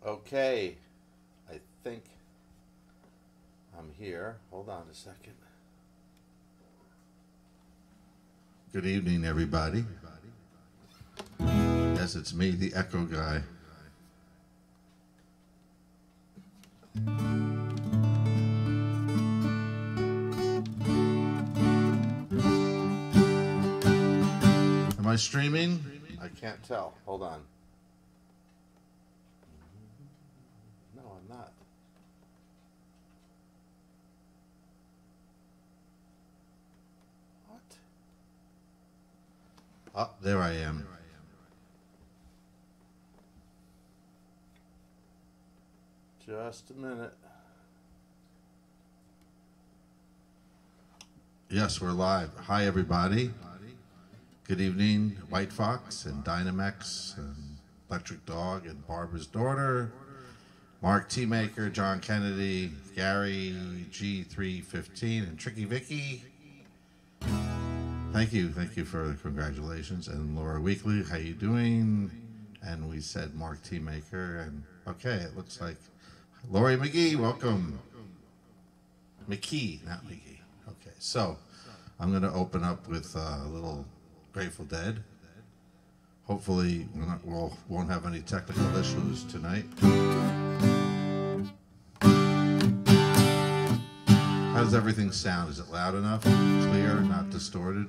Okay, I think I'm here. Hold on a second. Good evening, everybody. Yes, it's me, the Echo guy. Am I streaming? I can't tell. Hold on. No, I'm not. What? Oh, there I am. Just a minute. Yes, we're live. Hi, everybody. Good evening, White Fox and Dynamax and Electric Dog and Barbara's Daughter, Mark T. Maker, John Kennedy, Gary G315, and Tricky Vicky. Thank you for the congratulations. And Laura Weekly, how you doing? And we said Mark T. Maker, and okay, it looks like Lori McGee, welcome. McKee, not McGee. Okay, so I'm going to open up with a little Grateful Dead. Hopefully we won't have any technical issues tonight. How does everything sound? Is it loud enough? Clear, not distorted?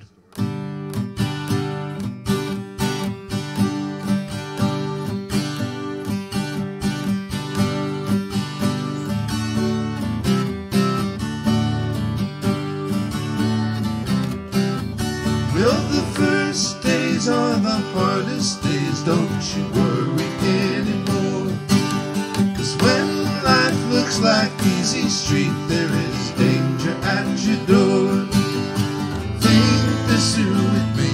Are the hardest days, don't you worry anymore. 'Cause when life looks like easy street, there is danger at your door. Think this through with me,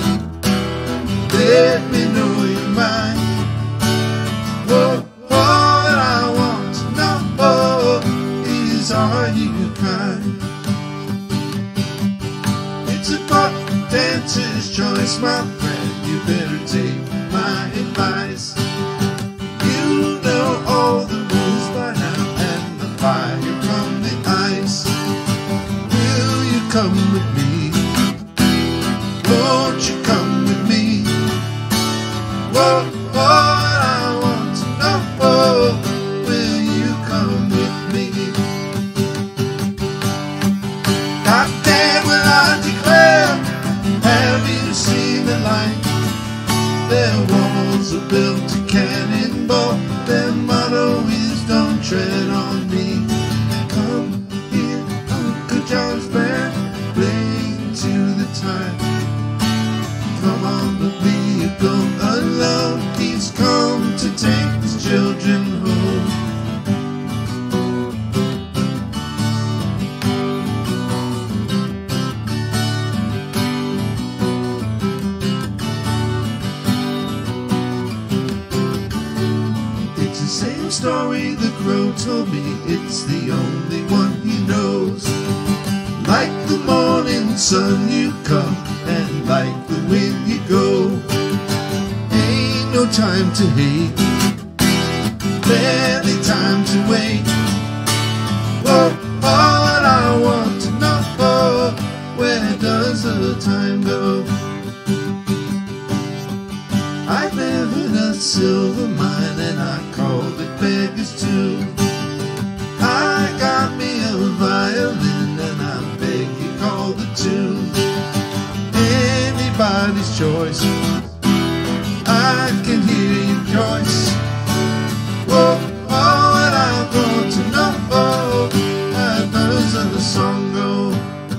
let me know your mind. Oh, all I want to know is, are you kind? It's a dancer's choice, my friend, you better take my advice. You know all the rules by now, and the fire from the ice. Will you come with me? Won't you come with me? Whoa, what I want to know, will you come with me? God damn, will I declare, have you seen the light? Their walls are built to cannonball. Their motto is don't tread on me. Come here, Uncle John's band, playing to the time. Come on, the vehicle alone, he's come to take his children home. Story the crow told me, it's the only one he knows. Like the morning sun you come, and like the wind you go. Ain't no time to hate, barely time to wait. Oh, all I want to know, where does the time go? I live in a silver mine, and I called it Beggars too. I got me a violin, and I beg you call the tune. Anybody's choice, I can hear your voice. Whoa, what I want to know, how does the song go?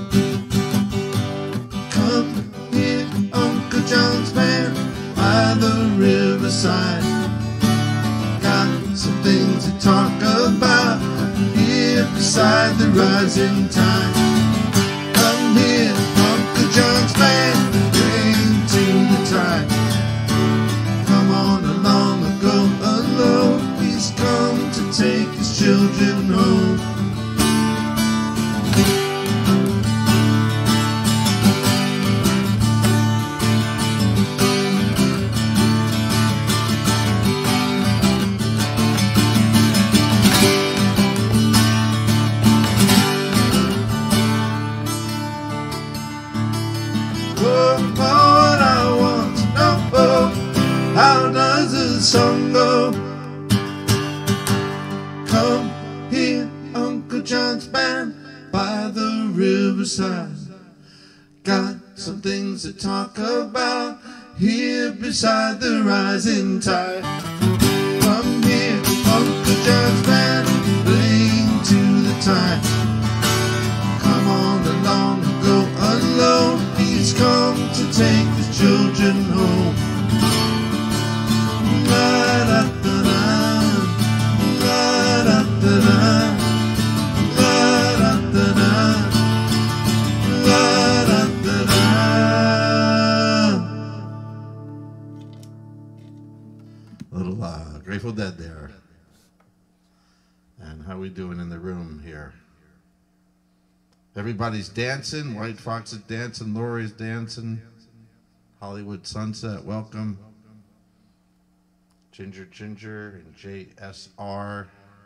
Come here, Uncle John's band, by the riverside. Got some things to talk about here beside the rising tide. Come here, Uncle John's band, bring to the tide. Come on along and go alone, he's come to take his children home. How does the song go? Come here, Uncle John's band by the riverside. Got some things to talk about here beside the rising tide. Come here, Uncle John's band, playing to the time. Come on along, go alone. He's come to take the children home. La da da da, la da da da, la da da da, la da da da. Little Grateful Dead there. And how we doing in the room here? Everybody's dancing. White Fox is dancing. Lori's dancing. Hollywood Sunset, welcome. Ginger Ginger and JSR.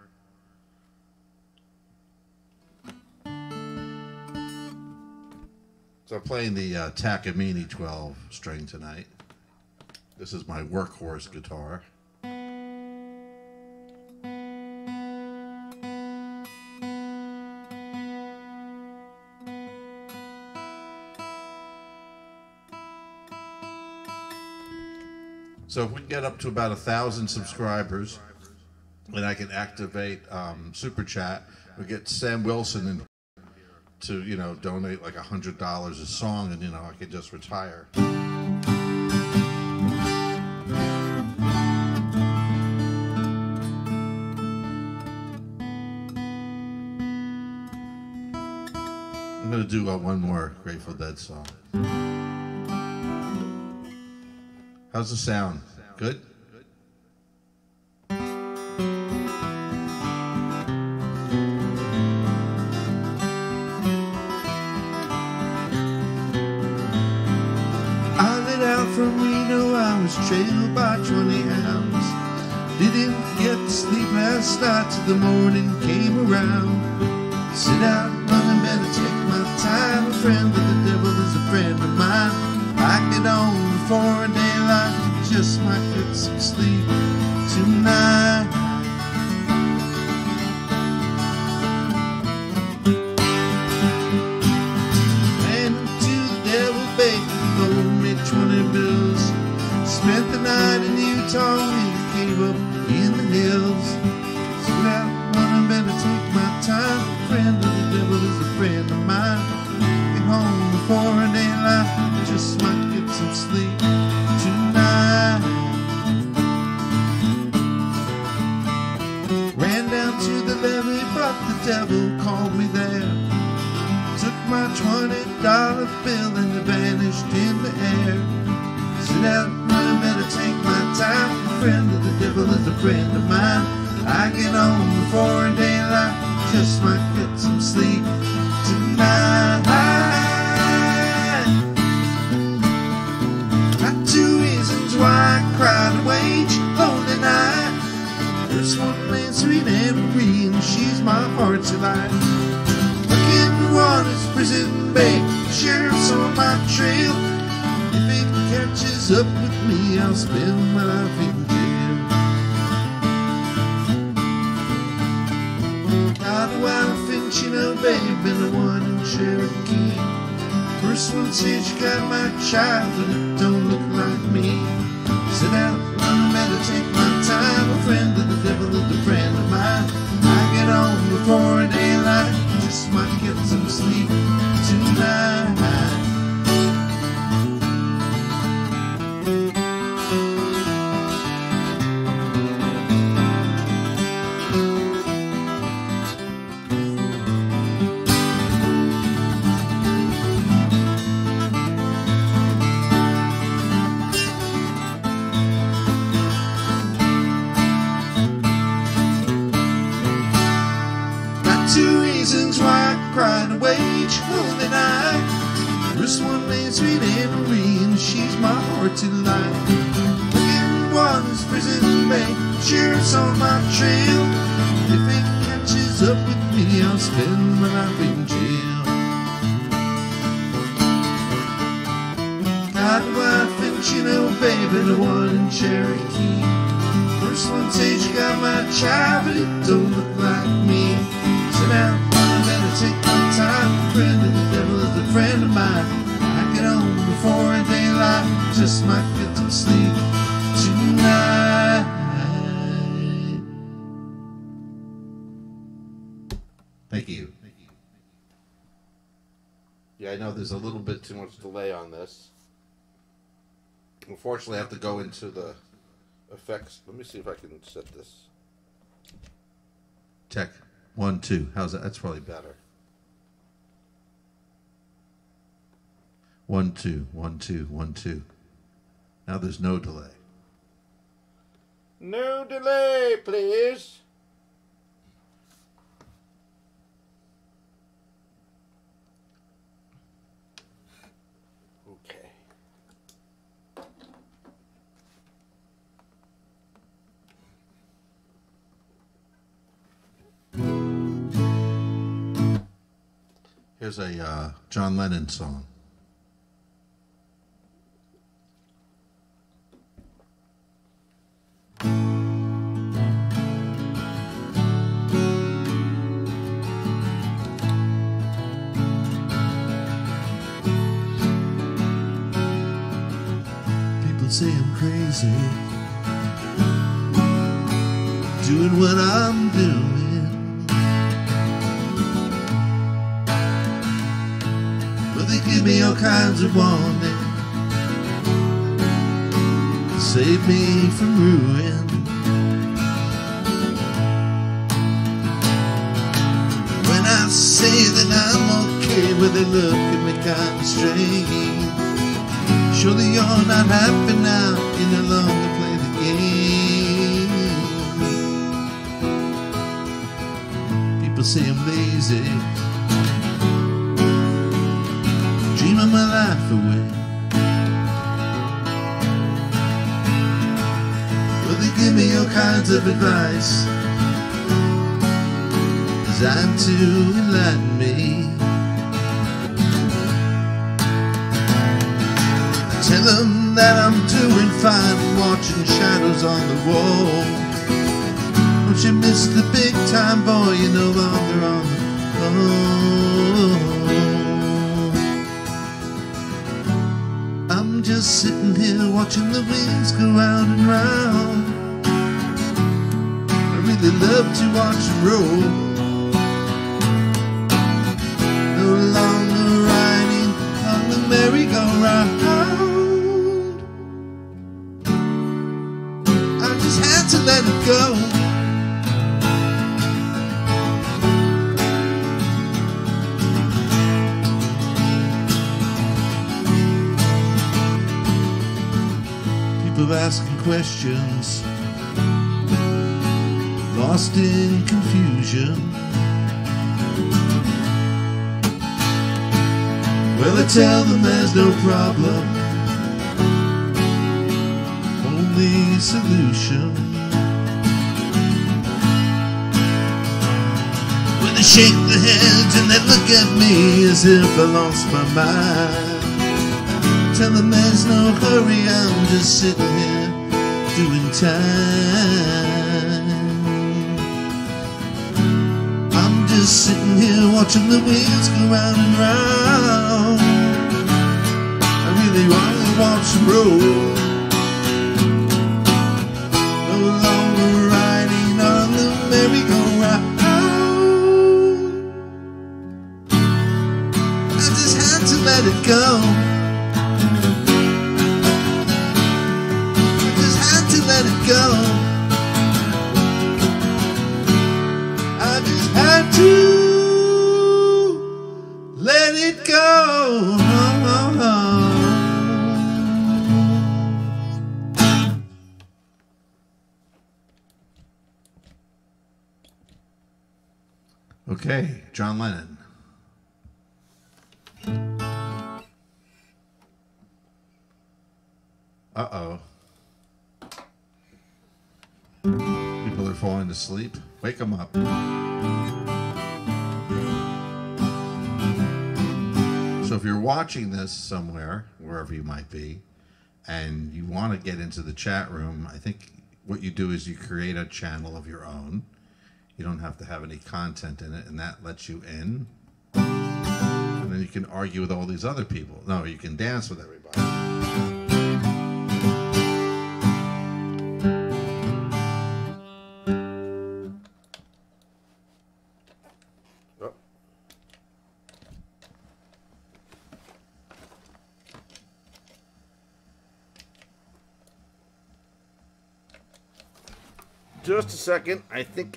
So I'm playing the Takamine 12 string tonight. This is my workhorse guitar. So if we can get up to about 1,000 subscribers, and I can activate Super Chat, we get Sam Wilson in here to, you know, donate like $100 a song, and, you know, I could just retire. I'm going to do one more Grateful Dead song. How's the sound? Good? I lit out from Reno, I was trailed by 20 hounds. Didn't get to sleep last night till the morning came around. Sit out, running, better take my time. A friend of the devil is a friend of mine. I get on before daylight, just might get some sleep tonight. Ran to the devil bank, loaned me 20 bills. Spent the night in Utah in a cave up in the hills. Sit out, running, better take my time. A friend of the devil is a friend of mine. Get home before daylight, just might get some sleep tonight. Ran down to the levee, but the devil called me there. Took my $20 bill and it vanished in the air. Sit out, running, better take my time. A friend of the devil is a friend of mine. I get on before daylight, just might get some sleep tonight. Got two reasons why I cried away each lonely night. First one plain sweet Anne Marie, and she's my heart's delight. Second one is Prison Bay, sheriff's on my trail. If it catches up with me, I'll spend my life in jail. Got a wife and she no babe, and a one in Cherokee. First one says she got my child, but it don't look like me. Sit out, run, better take my time. A friend of the devil is a friend of mine. I get on before daylight, just might get some sleep tonight. Two reasons why I cried away each lonely night. First one named sweet Anne Marie, and she's my heart's delight. Second one is Prison Bay, sheriff's on my trail. If it catches up with me, I'll spend my life in jail. Got a wife and she you know, baby, the one in Cherokee. First one says you got my child, but it don't look like me. Sit down, I better take my time. Friend of the devil is a friend of mine. I get home before daylight, just might get some sleep tonight. Thank you. Yeah, I know there's a little bit too much delay on this. Unfortunately, I have to go into the effects. Let me see if I can set this. Check. 1, 2. How's that? That's probably better. 1, 2, 1, 2, 1, 2. Now there's no delay. No delay, please. Okay. Here's a John Lennon song. People say I'm crazy, doing what I'm doing. But they give me all kinds of warning, save me from ruin. When I say that I'm okay, well they look at me kind of strange. Surely you're not happy now, you no longer play the game. People say I'm lazy, dreaming my life away. Well, they give me all kinds of advice, designed to enlighten me. Tell them that I'm doing fine, watching shadows on the wall. Don't you miss the big time, boy, you're no longer on the phone. I'm just sitting here watching the wheels go round and round. I really love to watch them roll. No longer riding on the merry-go-round. To let it go. People asking questions, lost in confusion. Well, I tell them there's no problem, only solution. They shake their heads and they look at me as if I lost my mind. Tell them there's no hurry, I'm just sitting here doing time. I'm just sitting here watching the wheels go round and round. I really want to watch them roll. No longer riding on the merry-go-round. Let it go. I just had to let it go. I just had to let it go. Okay, John Lennon. Uh-oh. People are falling asleep. Wake them up. So if you're watching this somewhere, wherever you might be, and you want to get into the chat room, I think what you do is you create a channel of your own. You don't have to have any content in it, and that lets you in. And then you can argue with all these other people. No, you can dance with everybody. Oh. Just a second. I think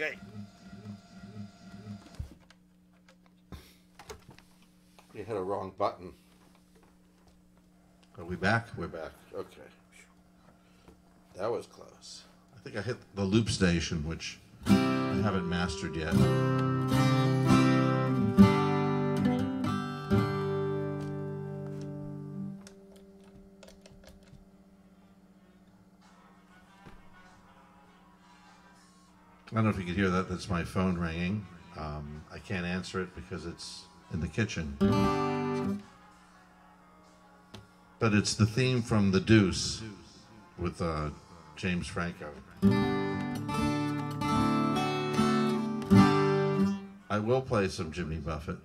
you hit a wrong button. Are we back? We're back. Okay. That was close. I think I hit the loop station, which I haven't mastered yet. I don't know if you can hear that. That's my phone ringing. I can't answer it because it's in the kitchen. But it's the theme from The Deuce with James Franco. I will play some Jimmy Buffett.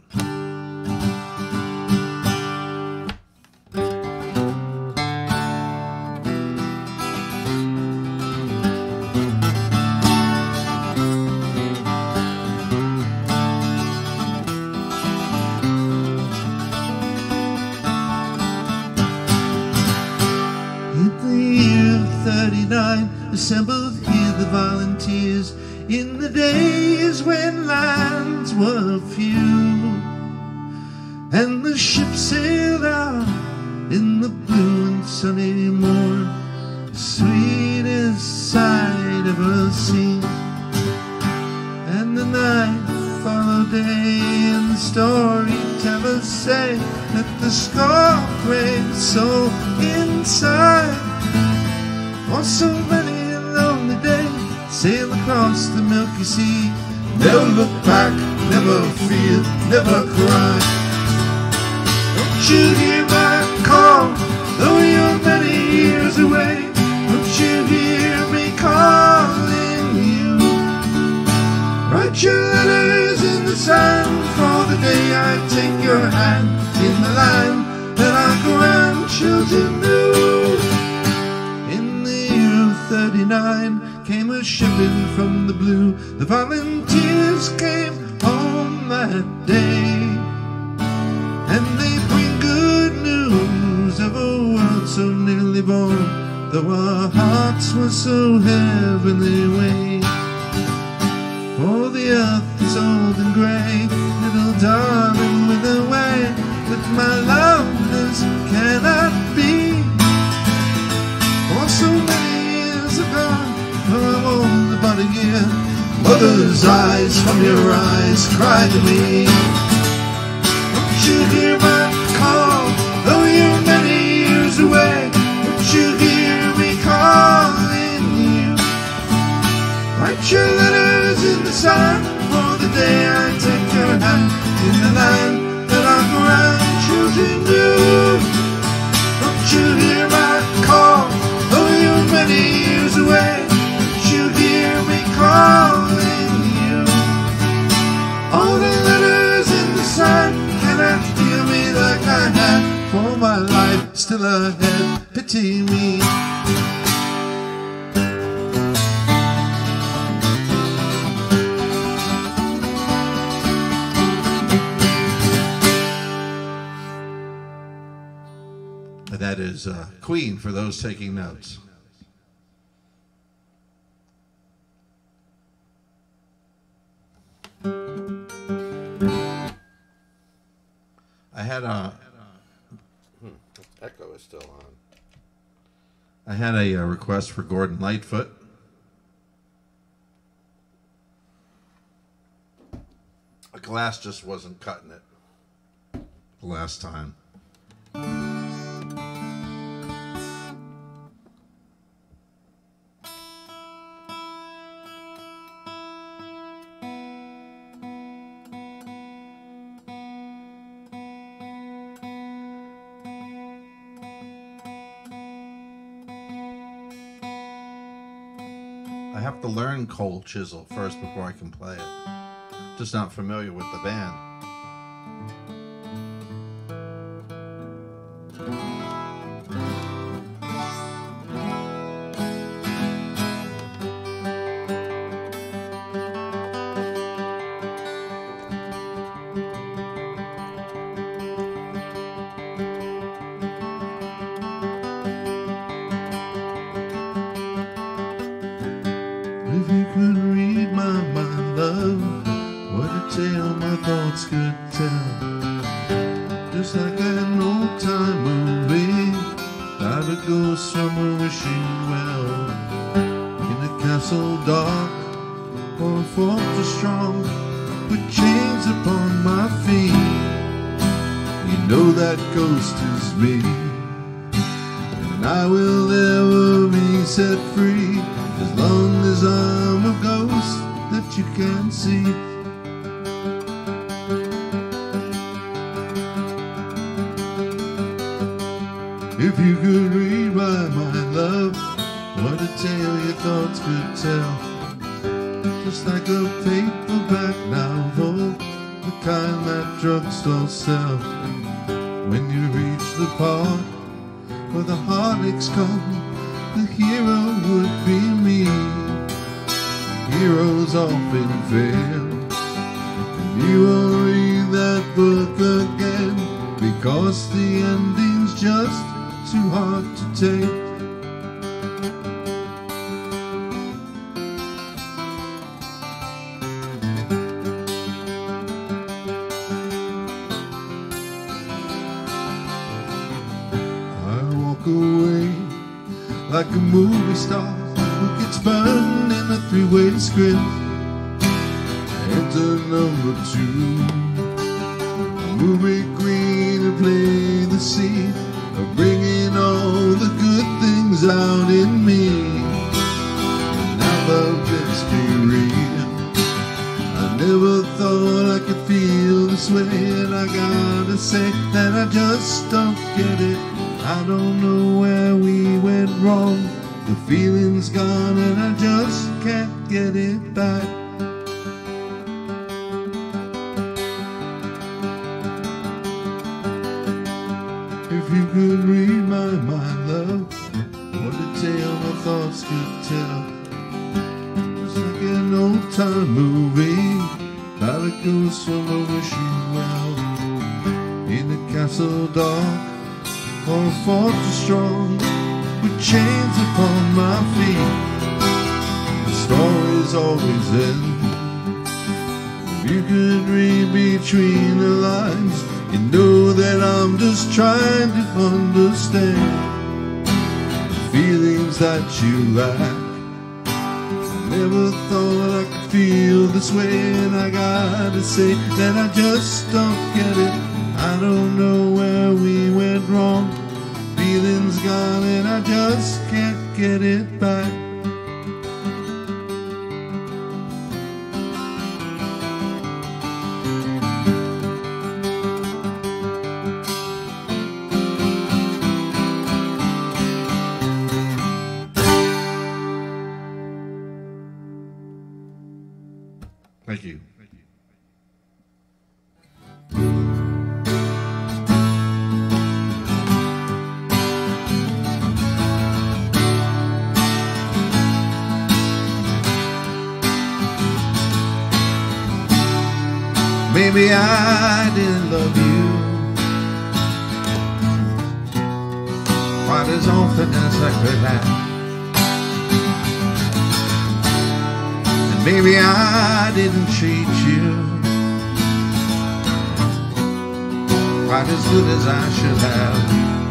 Assembled here the volunteers in the days when lands were few, and the ship sailed out in the blue and sunny morn, sweetest sight ever seen. And the night followed day, and the storytellers say that the scar breaks so inside. For so many lonely days sail across the Milky Sea, never look back, never fear, never cry. Don't you hear my call, though you're many years away? Don't you hear me calling you? Write your letters in the sand for the day I take your hand in the land that our grandchildren knew. 39 came a shipping from the blue. The volunteers came home that day, and they bring good news of a world so nearly born, though our hearts were so heavenly way. For the earth is old and grey, little darling, with a way that my loveliness cannot be. For so many I'm old about a year. Mother's eyes from your eyes cry to me. Don't you hear my call, though you're many years away? Don't you hear me calling you? Write your letters in the sand for the day I take your hand in the land that our grandchildren knew. Don't you hear my call, though you're many years away? Calling you. All the letters in the sun cannot feel me like I had. For my life still ahead, pity me. That is Queen for those taking notes. I had a echo is still on. I had a request for Gordon Lightfoot. A glass just wasn't cutting it the last time. I have to learn Cold Chisel first before I can play it. Just not familiar with the band. If you could read my mind, love, what a tale my thoughts could tell. Just like an old time movie, about a ghost somewhere wishing well. In a castle dark, or a fortress strong, with chains upon my feet. You know that ghost is me, and I will never be set free, as long as I'm a ghost that you can see. If you could read my mind, love, what a tale your thoughts could tell. Just like a paperback novel, the kind that drugstores sell. When you reach the part where the heartaches come, the hero would be me. Heroes often fail, and you will read that book again, because the ending's just too hard to take. I walk away like a movie star who gets burned in a three-way script. Enter number 2, a movie queen to play the scene of bringing all the good things out in me. Now love, let's be real, I never thought I could feel this way, and I gotta say that I just don't get it. I don't know where we went wrong. The feeling's gone and I just can't get it back. If you could read my mind, love, what a tale my thoughts could tell. Just like an old time movie, about a ghost from a wishing well. In a castle dark, or a fortress strong, with chains upon my feet. The stories always end. If you could read between the lines, you know that I'm just trying to understand the feelings that you lack. I never thought I could feel this way, and I gotta say that I just don't get it. I don't know where we went wrong. Feeling's gone and I just can't get it back. Thank you. Maybe I didn't love you quite as often as I could have, and maybe I didn't treat you quite as good as I should have.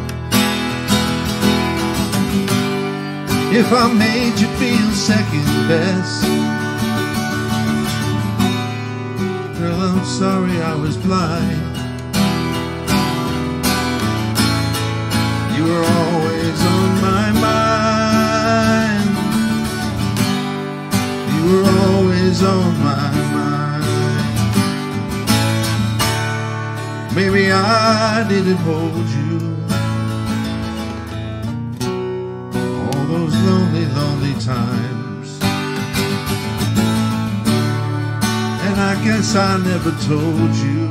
If I made you feel second best, girl, I'm sorry I was blind. You were always on my mind. You were always on my mind. Maybe I didn't hold you all those lonely, lonely times. guess I never told you.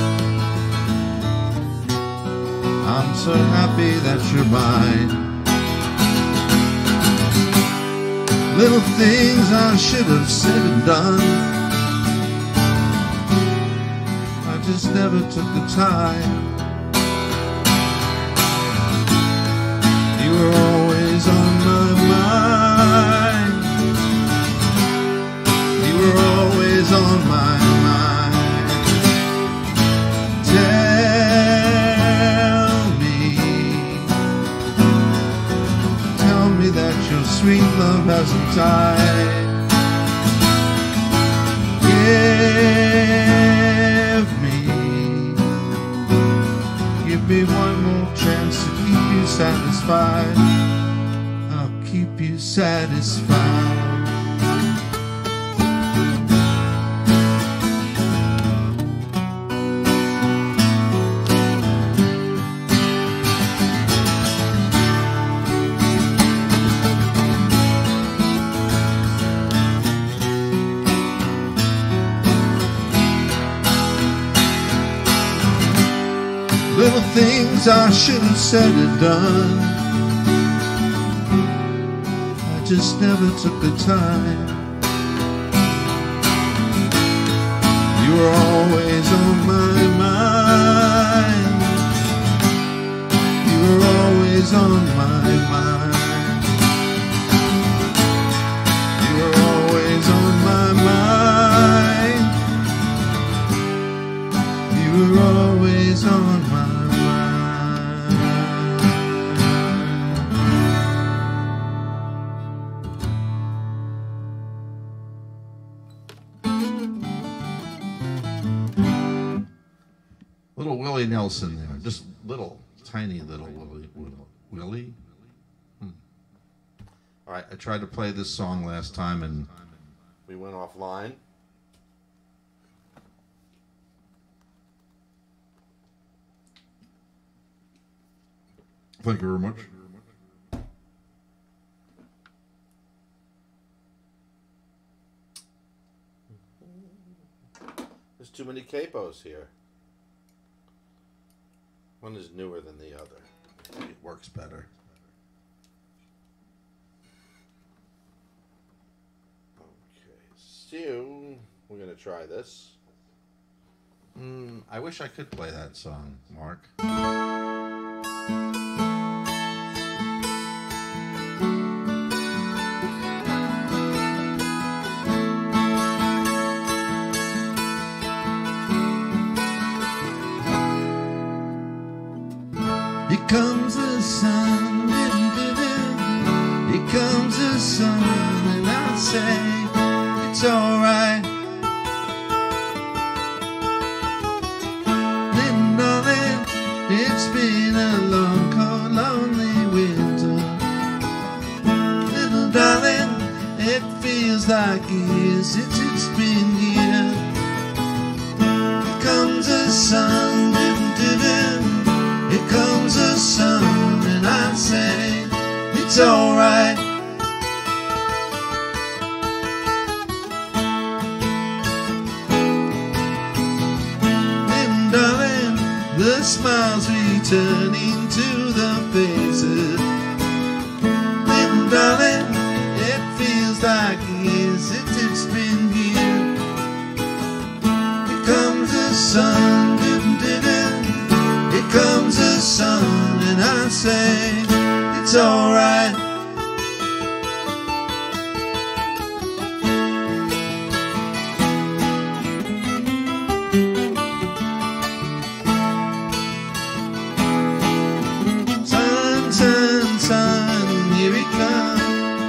I'm so happy that you're mine. Little things I should have said and done, I just never took the time. You were always on my mind. You were always on my mind. Tell me that your sweet love hasn't died. Give me one more chance to keep you satisfied. I'll keep you satisfied. Little things I should have said and done, I just never took the time. You were always on my mind. You were always on my mind. You were always on my mind. You were always on my mind. Little Willie Nelson there, just little, tiny little Willie. All right, I tried to play this song last time and we went offline. Thank you very much. There's too many capos here. One is newer than the other. It works better. Okay, so we're gonna try this. I wish I could play that song, Mark. Here comes the sun, here comes the sun, and I say it's alright. Little darling, it's been a long, cold, lonely winter. Little darling, it feels like years since it's been here. Here comes the sun, here comes the sun, and I say it's alright. And darling, the smiles returning to the faces. And darling, it feels like years since it's been here. Here comes the sun, here comes the sun, and I say it's alright. Sun, sun, sun, here it comes.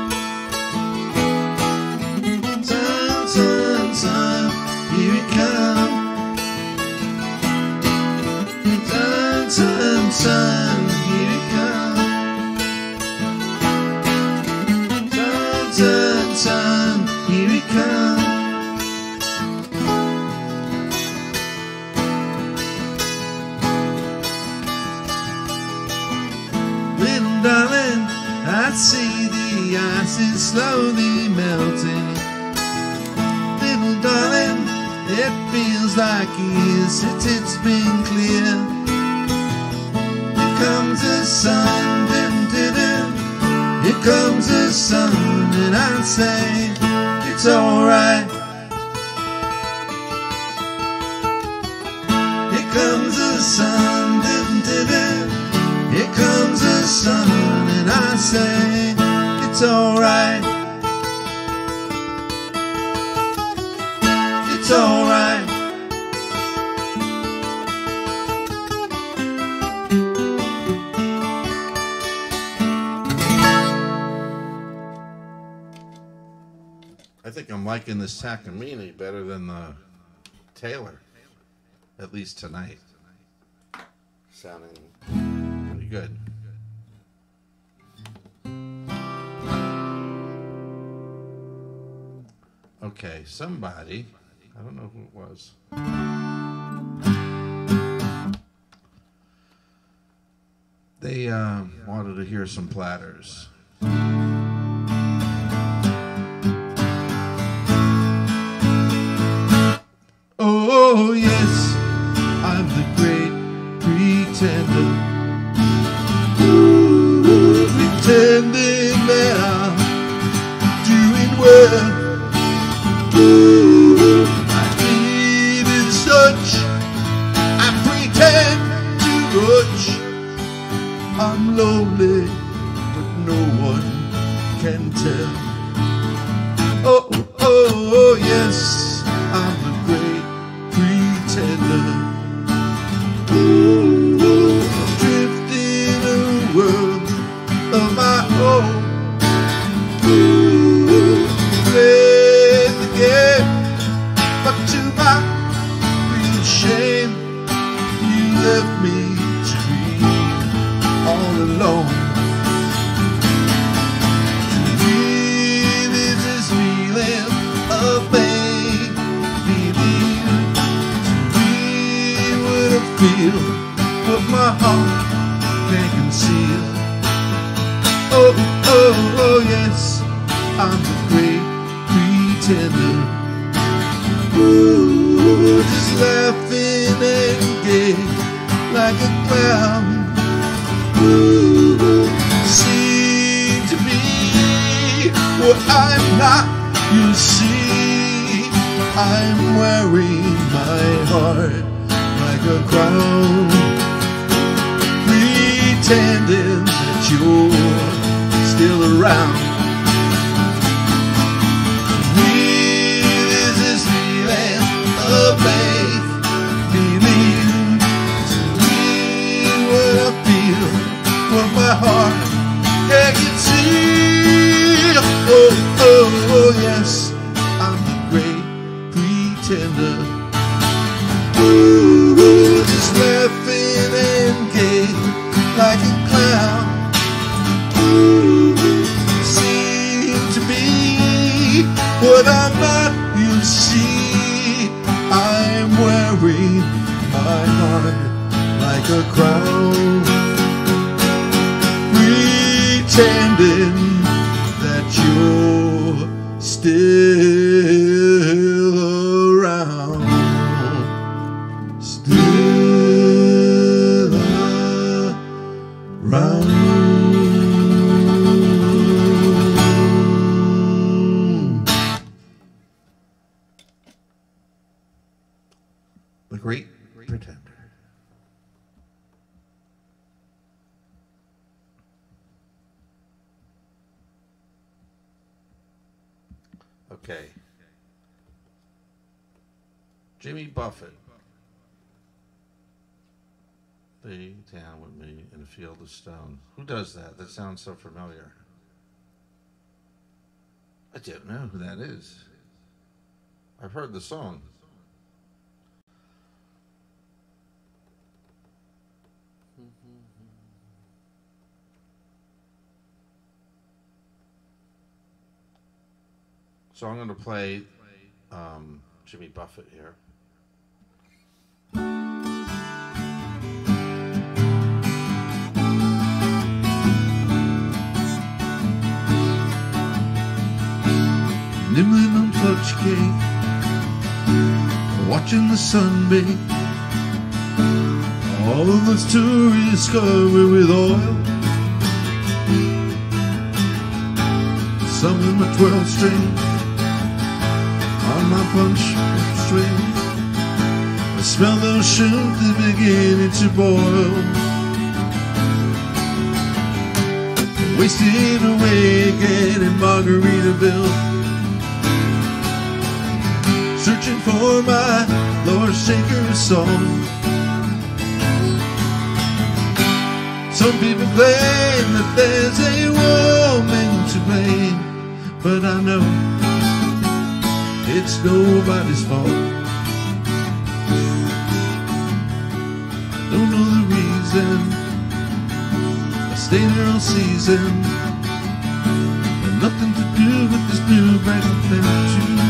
Sun, sun, sun, here it comes. Sun, sun, here it comes. Sun, sun, sun, here it comes. Little darling, I see the ice is slowly melting. Little darling, It feels like years since it's been clear. Here comes the sun, here comes the sun, and I say it's alright. Here comes the sun, here comes the sun, and I say it's alright. It's alright. I think I'm liking this Takamine better than the Taylor, at least tonight. Sounding pretty good. Okay, somebody, I don't know who it was. They wanted to hear some Platters. Oh yes, I'm the great pretender. Ooh, pretending that I'm doing well. Ooh, I needed such. I pretend too much. I'm lonely, but no one can tell. Oh, oh, oh yes, I'm the great pretender. Ooh, drifting in a world of my own. Ooh, play the game, but to my real shame, you left me to be all alone. To me, this is feeling of pain. Feel what my heart can't conceal. Oh, oh, oh, yes, I'm the great pretender. Ooh, just laughing and gay like a clown. Ooh, seem to be what I'm not. You see, I'm wearing my heart like a crown, pretending that you're still around. Me, this is feeling of make believe. To me, what I feel, what my heart can't conceal. Oh, oh, oh, yes, I'm the great pretender. Ooh, just laughing and gay like a clown. Ooh, seem to be what I'm not. You see, I'm wearing my heart like a crown, pretending that you're still around. Still around. The Great Pretender. Okay. Jimmy Buffett. Lay down with me in a field of stone. Who does that? That sounds so familiar. I don't know who that is. I've heard the song. So I'm going to play Jimmy Buffett here. Newman on touch cake, watching the sun bake. All of those tourists covered with oil. Some in my 12 string on my punch string. I smell those shrimp, they're beginning to boil. Wasted away again in Margaritaville, searching for my Lord Shaker song. Some people claim that there's a woman to blame, but I know it's nobody's fault. I don't know the reason I stayed here all season, and nothing to do with this new brand new too.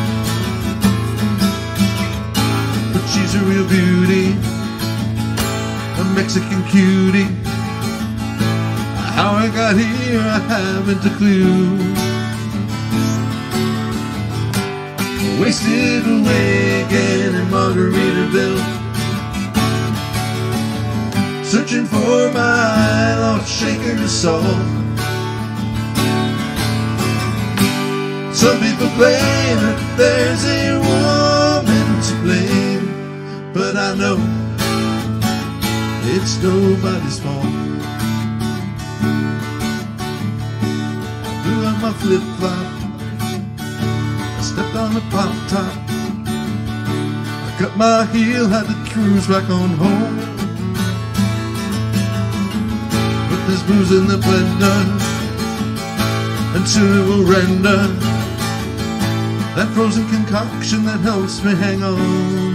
But she's a real beauty, a Mexican cutie. How I got here, I haven't a clue. Wasted away again in Margaritaville, searching for my lost shaker soul. Some people claim that there's a woman to blame, but I know it's nobody's fault. I blew out my flip-flop, I stepped on the pop-top, I cut my heel, had to cruise back on home. Put this booze in the blender until it will render that frozen concoction that helps me hang on.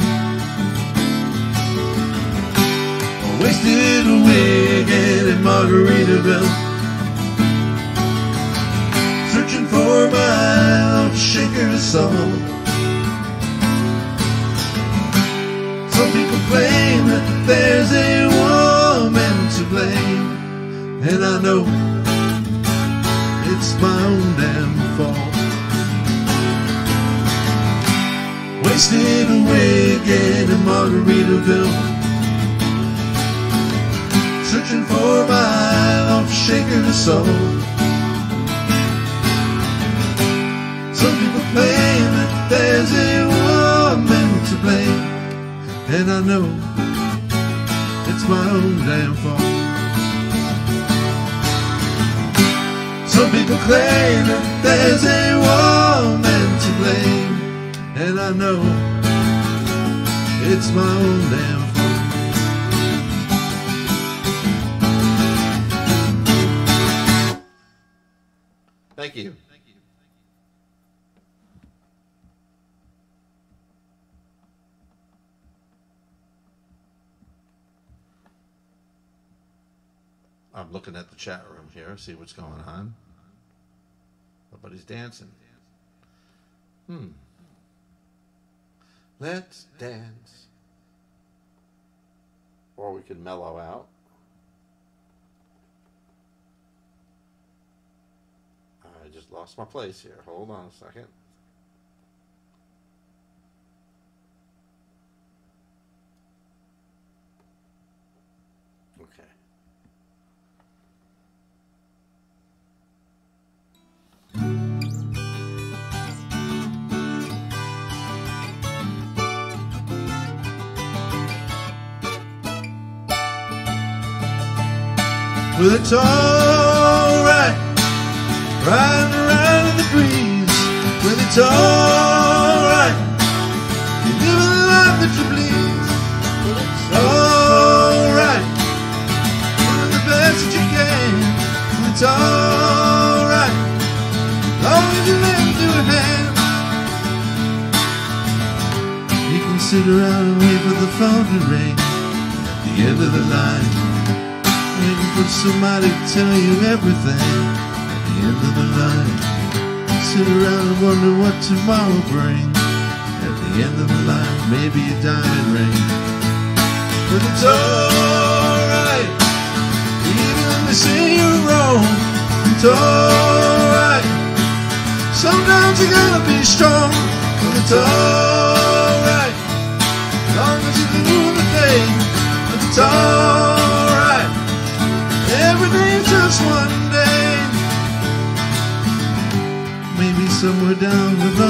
I wasted away again in Margaritaville, searching for my lost shaker soul. Some people claim that there's a woman to blame, and I know it's my own damn fault. Wasted away again in Margaritaville, searching for my lost shaker soul. Some people claim that there's a woman to blame, and I know it's my own damn fault. Some people claim that there's a woman to blame, and I know it's my own damn fault. Thank you. I'm looking at the chat room here, see what's going on. Nobody's dancing. Let's dance. Or we can mellow out. I just lost my place here. Hold on a second. Okay. Well, it's alright, riding around in the breeze. Well, it's alright, you live a life that you please. Well, it's alright, doing the best that you can. Well, it's alright, long as you live to a hand. You can sit around and wait for the phone to ring at the end of the line, waiting for somebody to tell you everything at the end of the line. Sit around and wonder what tomorrow brings at the end of the line. Maybe a diamond ring, but it's alright, even when they say you're wrong. It's alright, sometimes you gotta be strong. But it's alright,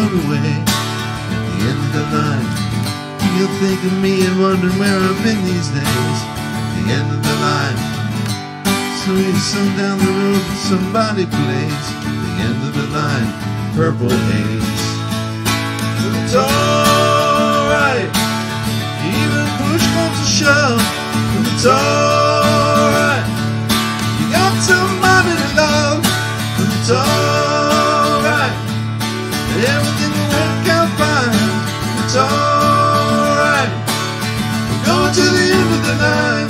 out away. At the end of the line, you'll think of me and wonder where I've been these days. At the end of the line, sweet song down the road that somebody plays. At the end of the line, Purple Haze. But it's alright, even push comes to shove. But it's alright, you got somebody to love. But it's alright, everything will work out fine. It's alright, we're going to the end of the line.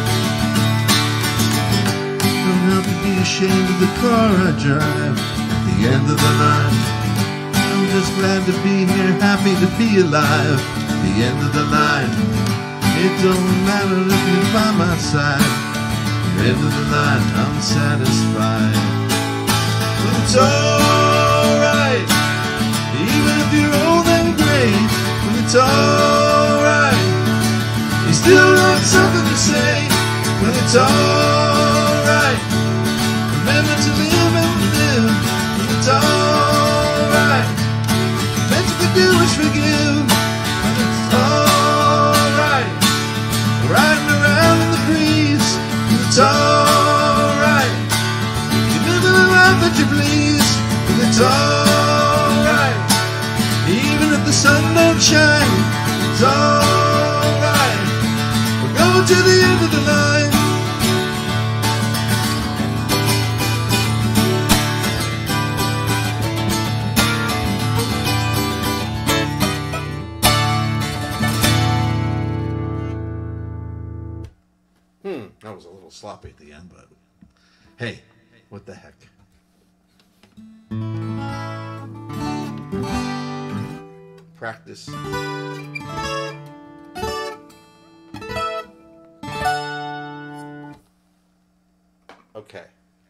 Don't have to be ashamed of the car I drive. At the end of the line, I'm just glad to be here, happy to be alive. At the end of the line, it don't matter if you're by my side. At the end of the line, I'm satisfied. But it's alright, even if you're old and gray. But it's alright, you still got something to say. But it's alright, remember to live and live. But it's alright, best you can do is forgive. But it's alright, riding around in the breeze. But it's alright, you're living a life that you please. But it's alright, even if the sun don't shine. It's alright, we're going to the end of the line. That was a little sloppy at the end, but hey, what the heck? Practice. Okay.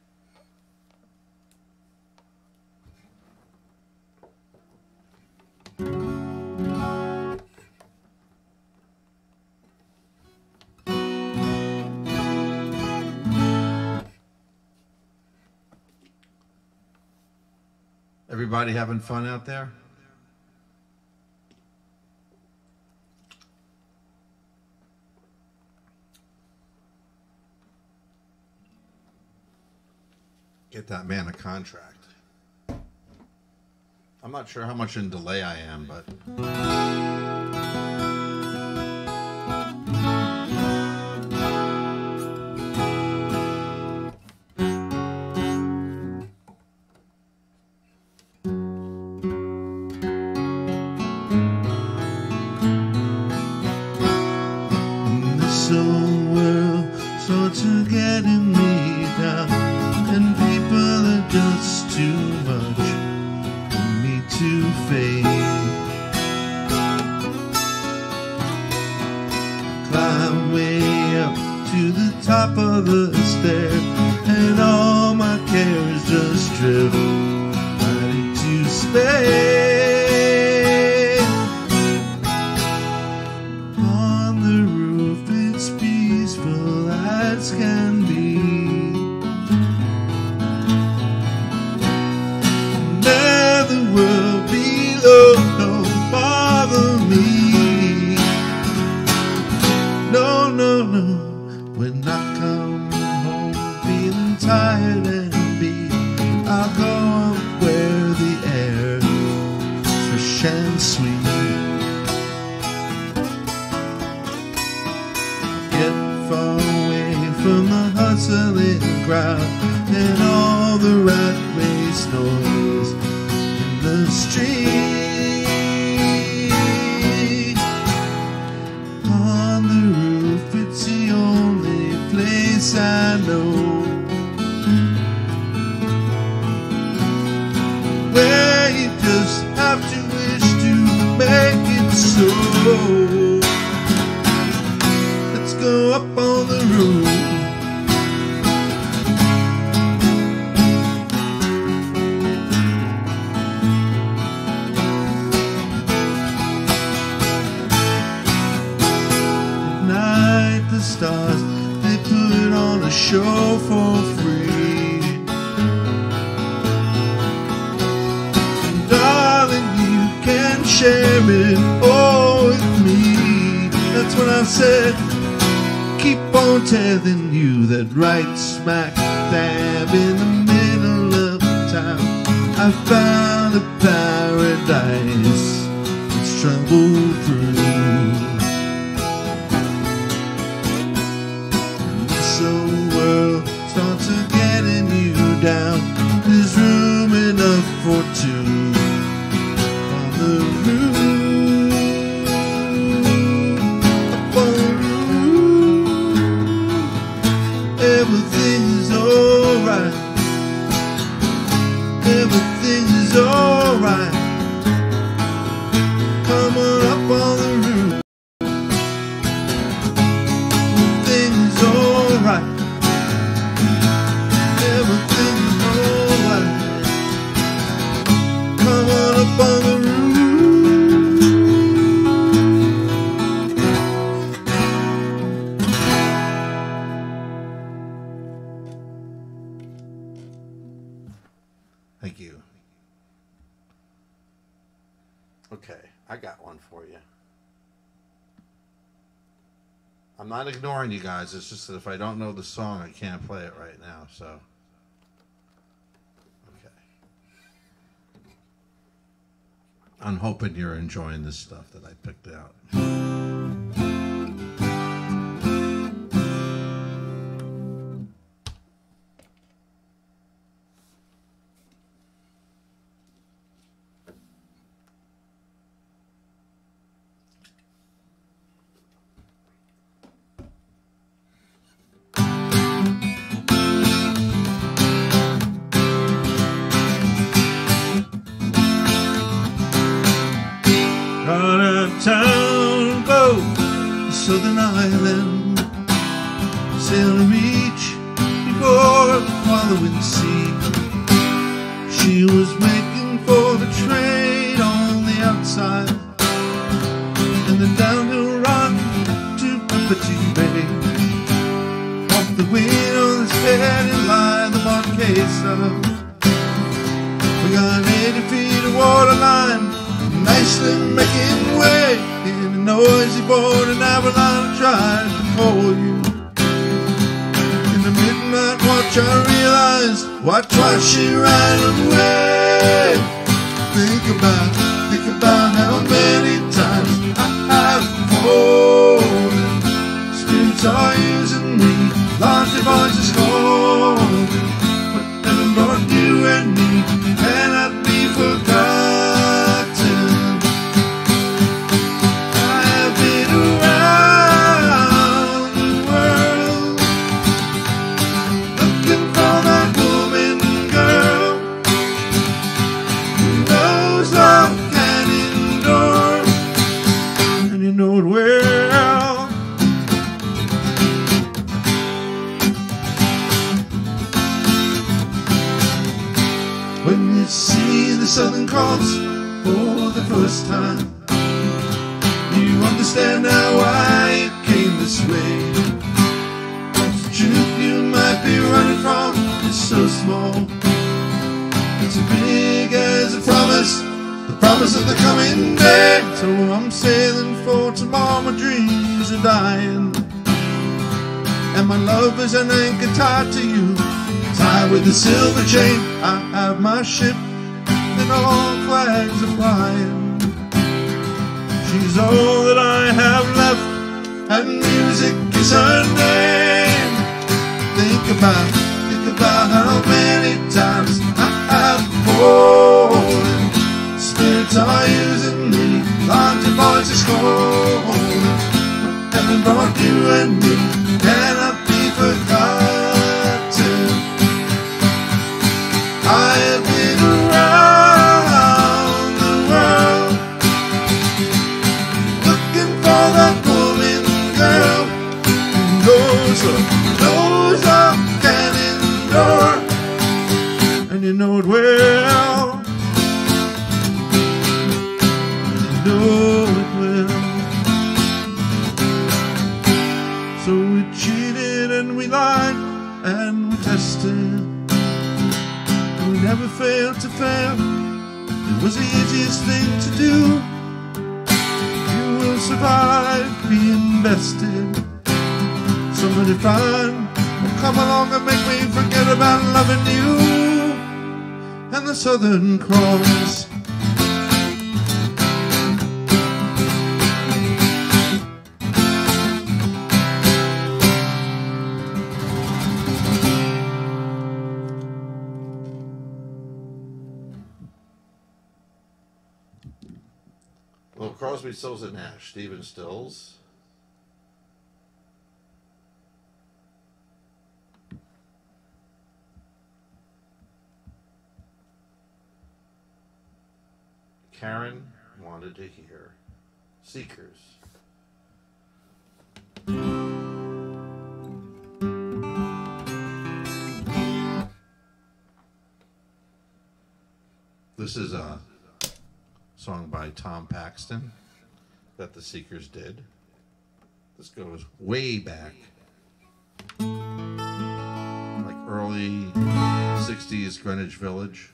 Everybody having fun out there? Get that man a contract. I'm not sure how much in delay I am, but... To getting me down, and people are just too much for me to fade. Climb way up to the top of the stair, and all my cares just drift right into space. On the roof it's peaceful as can be. Let the world below don't bother me. No, no, no. When I come home feeling tired and beat, I'll go up where the air is fresh and sweet. Get far away from the hustling crowd and all the rat race noise in the street. On the roof, it's the only place I know where you just have to wish to make it so. Let's go up on the roof. At night the stars, they put on a show for free. And darling, you share it all with me. That's when I said, keep on telling you that right smack dab in the middle of town I found a paradise that's trouble-free. This old world starts getting you down. There's room enough for two on the roof. Up on the roof. Everything is alright. Everything is alright. Come on up on the roof. Everything is alright. Everything is alright. Come on up on the roof. Thank you. Okay, I got one for you. I'm not ignoring you guys. It's just that if I don't know the song, I can't play it right now. So, okay. I'm hoping you're enjoying this stuff that I picked out. Town boat, Southern Island, sail to reach before the following sea. She was making for the trade on the outside, and the downhill run to Peppertee Bay. Off the wind on this heading line, the Marquesa. We got 80 feet of waterline, nicely making way in a noisy boat, and Avalon tried to call you. In the midnight watch I realized why twice she ran away. Think about how many times I have fallen. Spirits are using me, larger voices calling. But heaven brought you and me, cannot be forgotten. When you see the Southern Cross for the first time, you understand now why it came this way. The truth you might be running from is so small, it's as big as a promise, the promise of the coming day. So I'm sailing for tomorrow, my dreams are dying, and my love is an anchor tied to you. Tied with the silver chain, I have my ship, and all flags are flying. She's all that I have left, and music is her name. Think about how many times I have fallen. Spirits are using me, larger voices calling. Heaven brought you and me, cannot be forgotten. I have been around the world, looking for that woman, girl, who knows I can endure, and you know it well, you know it well. So we cheated and we lied and we tested. We never failed to fail. It was the easiest thing to do. survive being bested. Somebody fine will come along and make me forget about loving you and the Southern Cross. Well, Crosby, Stills, and Nash. Stephen Stills. Karen wanted to hear Seekers. This is a song by Tom Paxton that the Seekers did. This goes way back, like early 60s Greenwich Village.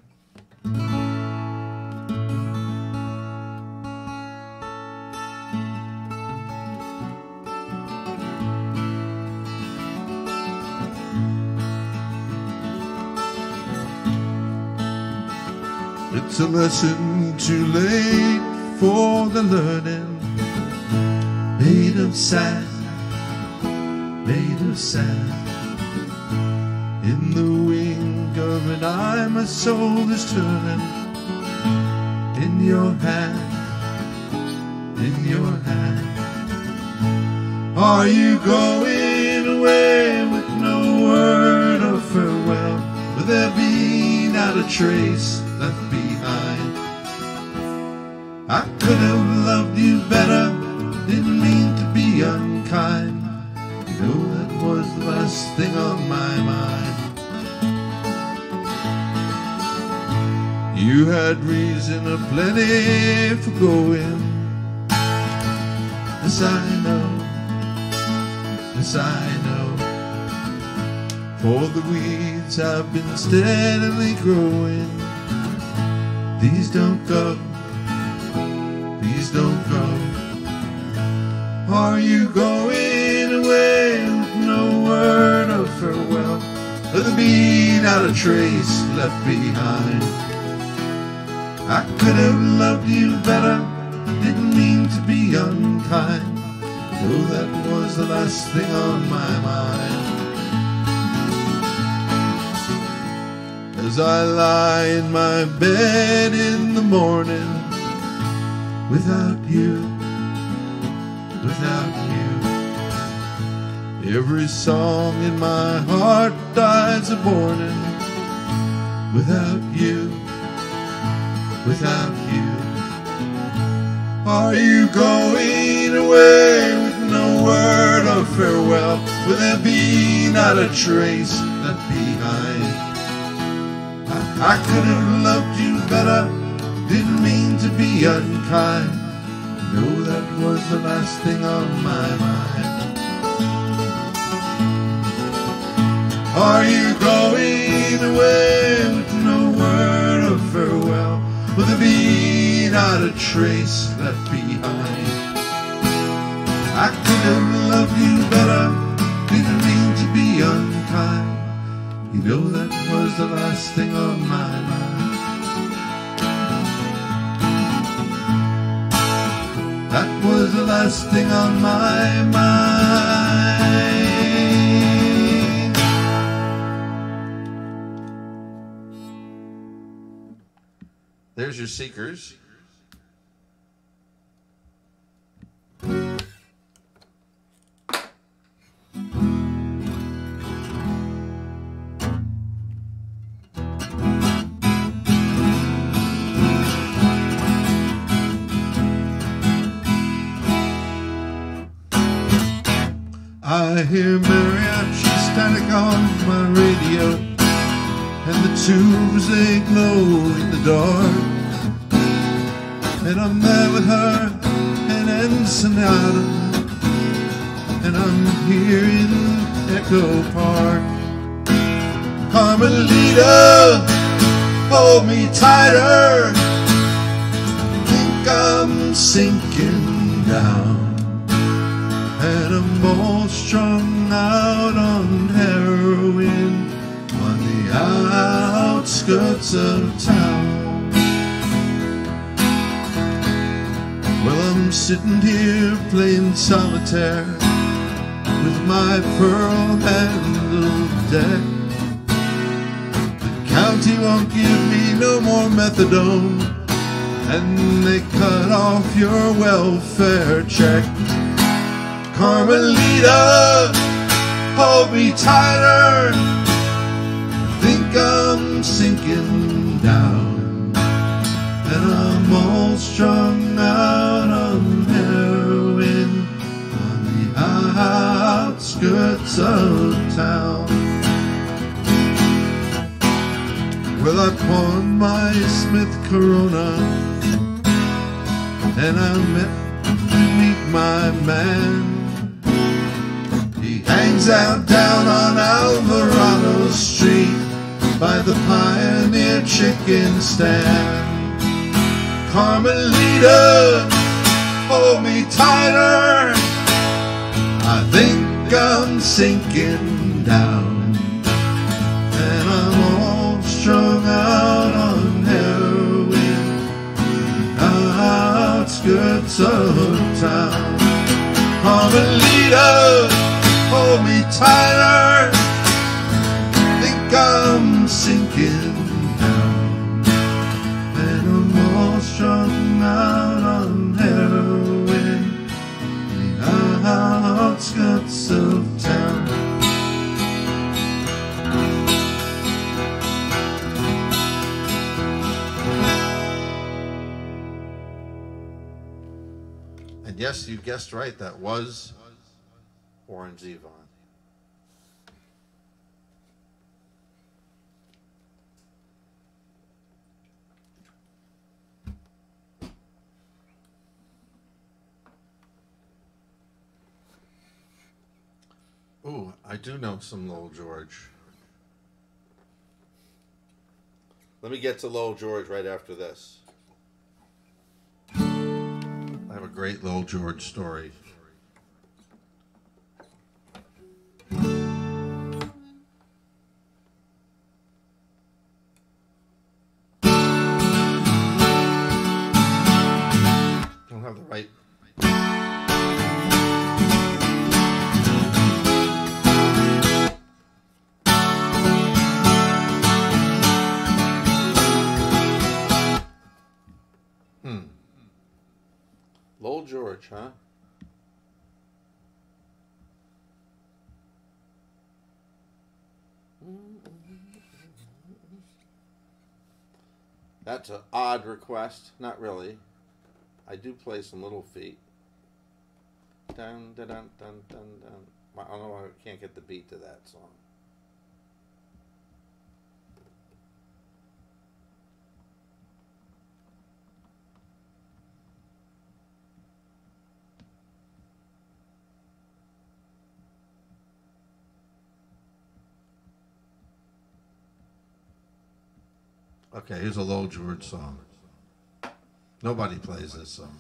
It's a lesson too late for the learning, made of sand, made of sand. In the wink of an eye my soul is turning. In your hand, in your hand. Are you going away with no word of farewell? Will there be not a trace left behind? I could have loved you better, didn't mean to be unkind. You know that was the last thing on my mind. You had reason aplenty for going. Yes, I know, yes, I know. For the weeds have been steadily growing. Please don't go, please don't go. Are you going away with no word of farewell? Will there be not a trace left behind? I could have loved you better, didn't mean to be unkind. Though that was the last thing on my mind. As I lie in my bed in the morning, without you, without you, every song in my heart dies a mourning. Without you, without you. Are you going away with no word of farewell? Will there be not a trace left behind? I could have loved you better, didn't mean to be unkind. No, that was the last thing on my mind. Are you going away with no word of farewell? Will there be not a trace left behind? I could have loved you better, didn't mean to be unkind. You know that was the last thing on my mind. That was the last thing on my mind. There's your Seekers. I hear mariachi static on my radio, and the tubes they glow in the dark. And I'm there with her and Ensenada, and I'm here in Echo Park. Carmelita, hold me tighter. Think I'm sinking down, and I'm all strung out on heroin on the outskirts of town. Well, I'm sitting here playing solitaire with my pearl-handled deck. The county won't give me no more methadone, and they cut off your welfare check. Carmelita, hold me tighter, I think I'm sinking down, and I'm all strung out on heroin on the outskirts of town. Well, I poured my Smith Corona, and I met to meet my man. He hangs out down on Alvarado Street by the Pioneer Chicken stand. Carmelita, hold me tighter, I think I'm sinking down, and I'm all strung out on heroin, outskirts of town. Carmelita, hold me tighter, think I'm sinking down, and I'm all strung out on heroin, the outskirts of town. And yes, you guessed right, that was Warren Zevon. Ooh, I do know some Lowell George. Let me get to Lowell George right after this. I have a great Lowell George story. Don't have the right. Lowell George, huh? That's an odd request. Not really. I do play some Little Feat. Dun dun dun dun dun dun. I don't know why I can't get the beat to that song. Okay, here's a Lowell George song. Nobody plays this song.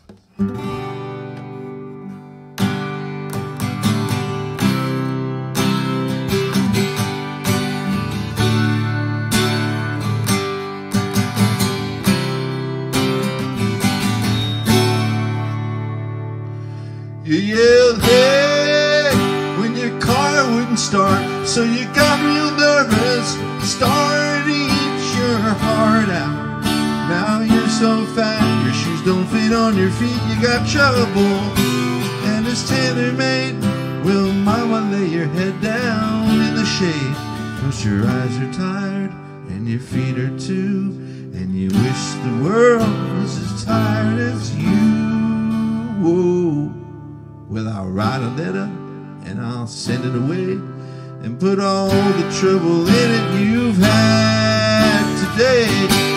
You yelled, hey, when your car wouldn't start, so you got real nervous, started to eat your heart out. Now you're so fat, your shoes don't fit on your feet, you got trouble, and it's tailor-made. Well, mama, lay your head down in the shade, 'cause your eyes are tired, and your feet are too, and you wish the world was as tired as you. Whoa. Well, I'll write a letter and I'll send it away and put all the trouble in it you've had today.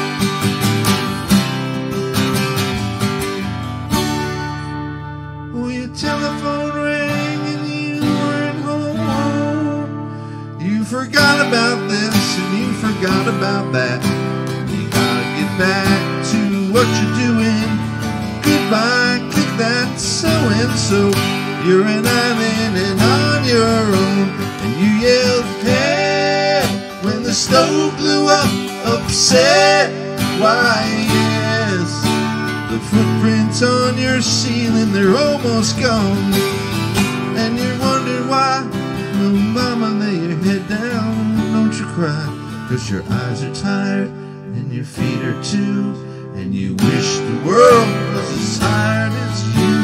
Well, your telephone rang and you weren't home. You forgot about this and you forgot about that. You gotta get back to what you're doing. Goodbye, click that so and so you're an island and on your own. And you yelled, hey, when the stove blew up, upset. Why, yes, the footprints on your ceiling, they're almost gone. And you're wondering why. Well, mama, lay your head down, don't you cry, 'cause your eyes are tired and your feet are too, and you wish the world was as tired as you.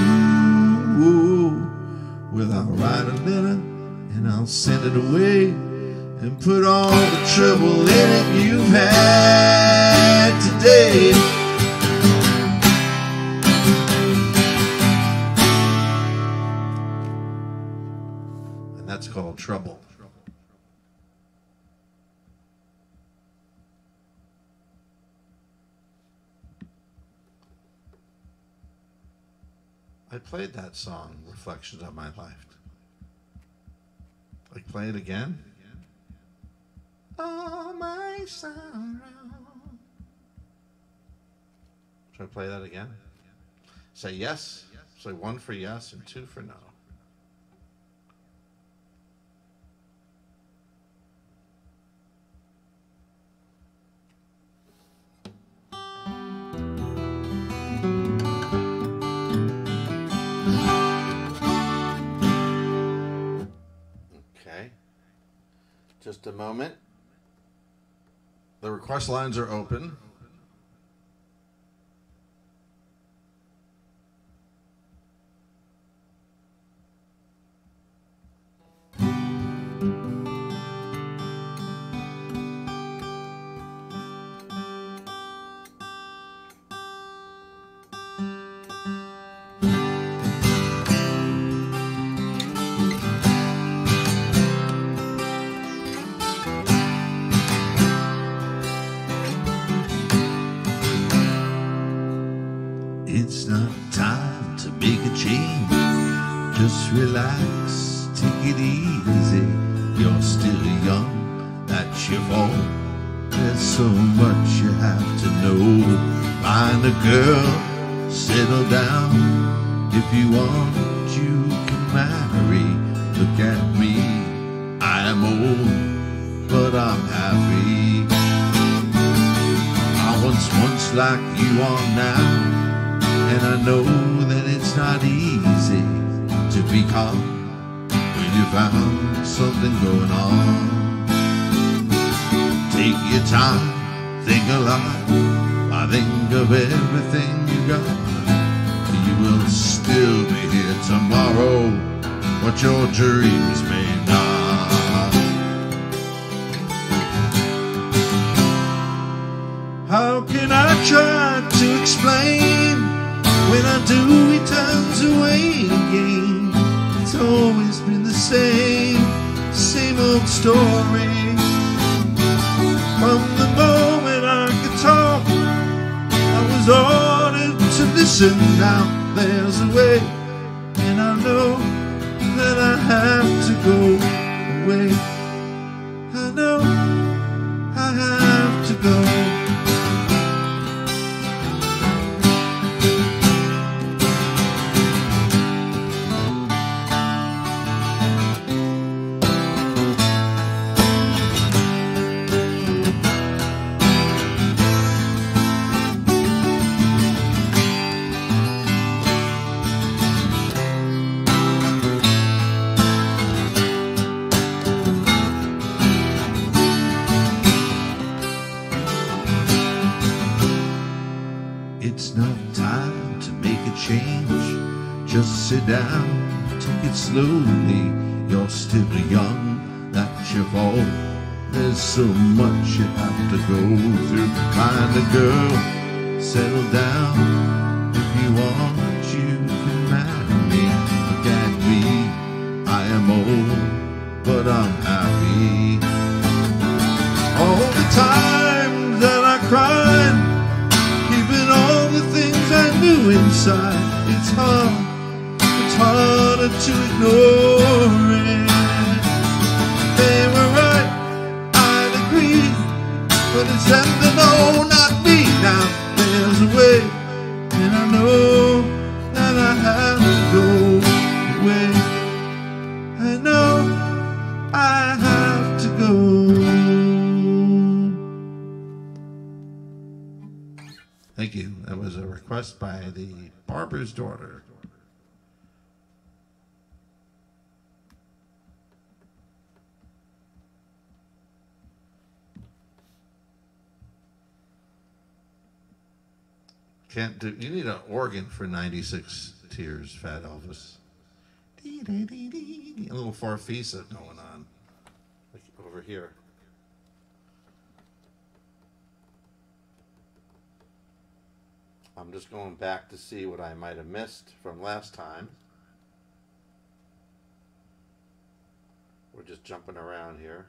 Well, I'll write a letter and I'll send it away and put all the trouble in it you've had today. And that's called Trouble. I played that song, Reflections of My Life. Like, play it again? All my sorrow. Should I play that again? Say yes. Say 1 for yes and 2 for no. Just a moment. The request lines are open. It's not time to make a change. Just relax, take it easy. You're still young, that's your fault. There's so much you have to know. Find a girl, settle down. If you want, you can marry. Look at me, I am old, but I'm happy. I once like you are now. And I know that it's not easy to be calm when you found something going on. Take your time, think a lot. I think of everything you got. You will still be here tomorrow, but your dreams may not. How can I try to explain? When I do, he turns away again. It's always been the same old story. From the moment I could talk, I was ordered to listen. Now there's a way, and I know that I have to go away. I know I have to go. It's not time to make a change. Just sit down, take it slowly. You're still young, that's your fault. There's so much you have to go through. Find a girl, settle down. If you want, you can marry me. Look at me, I am old, but I'm happy. All the times that I cried, keeping all the things I knew inside. It's harder to ignore it. They were right, I'd agree, but it's them that know, not me. Now there's a way, and I know that I have to go. request by the barber's daughter. Can't do. You need an organ for 96 Tears, Fat Elvis. A little Farfisa going on, like over here. I'm just going back to see what I might have missed from last time. We're just jumping around here.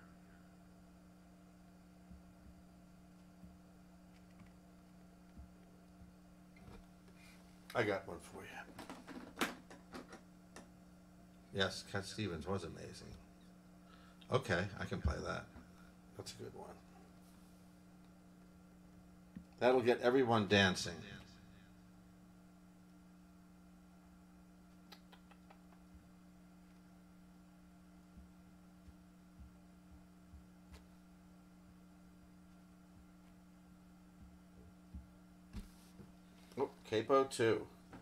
I got one for you. Yes, Cat Stevens was amazing. Okay, I can play that. That's a good one. That'll get everyone dancing. Oh, Capo 2.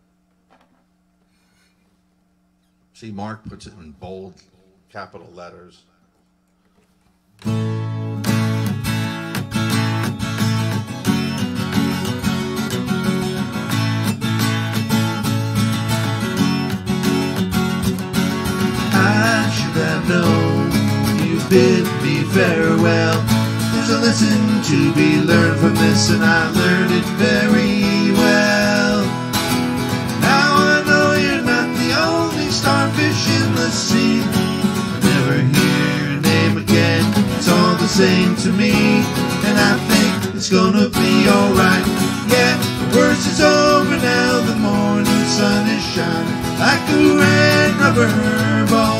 See, Mark puts it in bold capital letters. I should have known you bid me farewell. There's a lesson to be learned from this, and I learned it very well. Now I know you're not the only starfish in the sea. I'll never hear your name again, it's all the same to me. And I think it's gonna be alright. Yeah, the worst is over now, the morning sun is shining like a red rubber ball.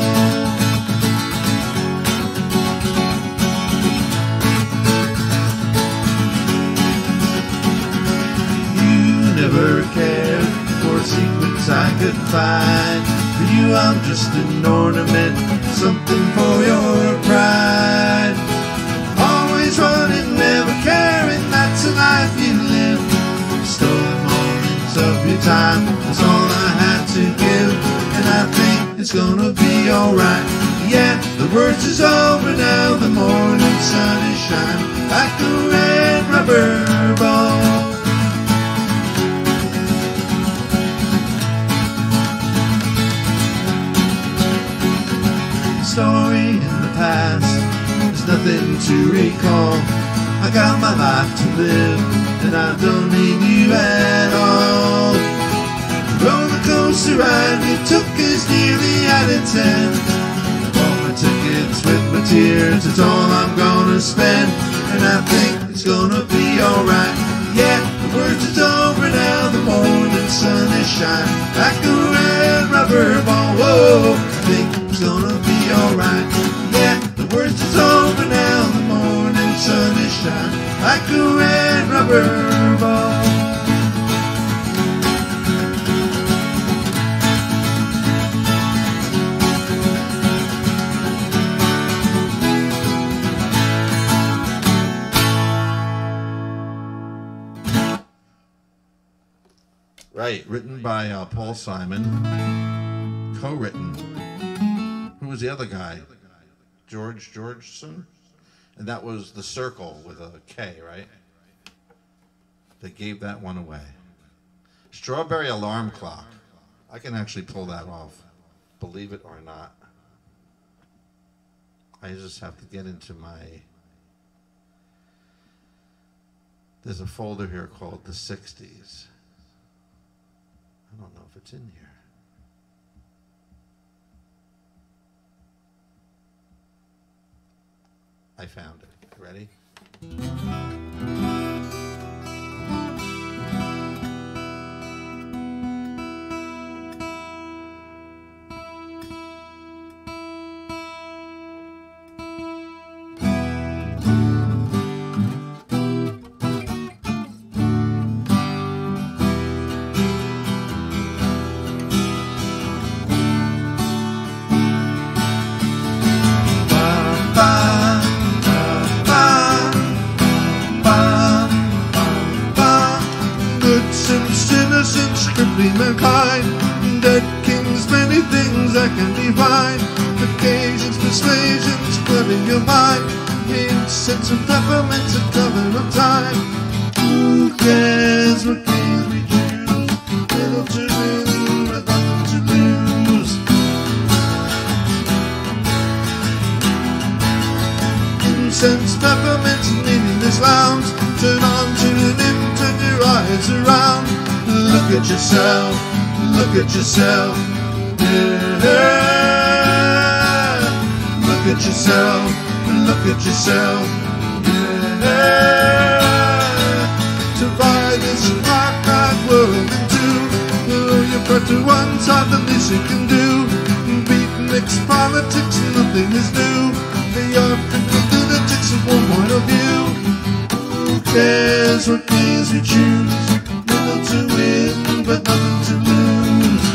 Never cared for secrets I could find. For you I'm just an ornament, something for your pride. Always running, never caring, that's the life you live. Stolen moments of your time, that's all I had to give. And I think it's gonna be alright. Yeah, the worst is over now, the morning sun is shining like a red rubber ball. Story in the past, there's nothing to recall. I got my life to live, and I don't need you at all. The roller coaster ride we took is nearly at its end. All my tickets with my tears, it's all I'm gonna spend. And I think it's gonna be alright. Yeah, the worst is over now, the morning sun is shining like a red rubber ball. Whoa, I think it's gonna be alright. Yeah, the worst is over now, the morning sun is shining like a red rubber ball. Right, written by Paul Simon, co-written. Who was the other guy? George Georgeson? And that was The Circle with a K, right? They gave that one away. Strawberry Alarm Clock. I can actually pull that off, believe it or not. I just have to get into my... There's a folder here called The 60s. I don't know if it's in here. I found it. Ready? Ba, mind. Dead kings, many things that can define. Occasions, persuasions, clubbing your mind. Incense and peppermints, a coven of time. Who cares what kings we choose? Little to win, but nothing to lose. Incense, peppermints, meaningless lounge. Turn on, tune in, turn your eyes around. Look at yourself, look at yourself. Yeah. Look at yourself, look at yourself. Yeah. Survive this rock world in two. You put to one side, the least you can do. Beat mixed politics, nothing is new. They are lunatics of one point of view. Who cares what games we choose? Little to win, but nothing to lose.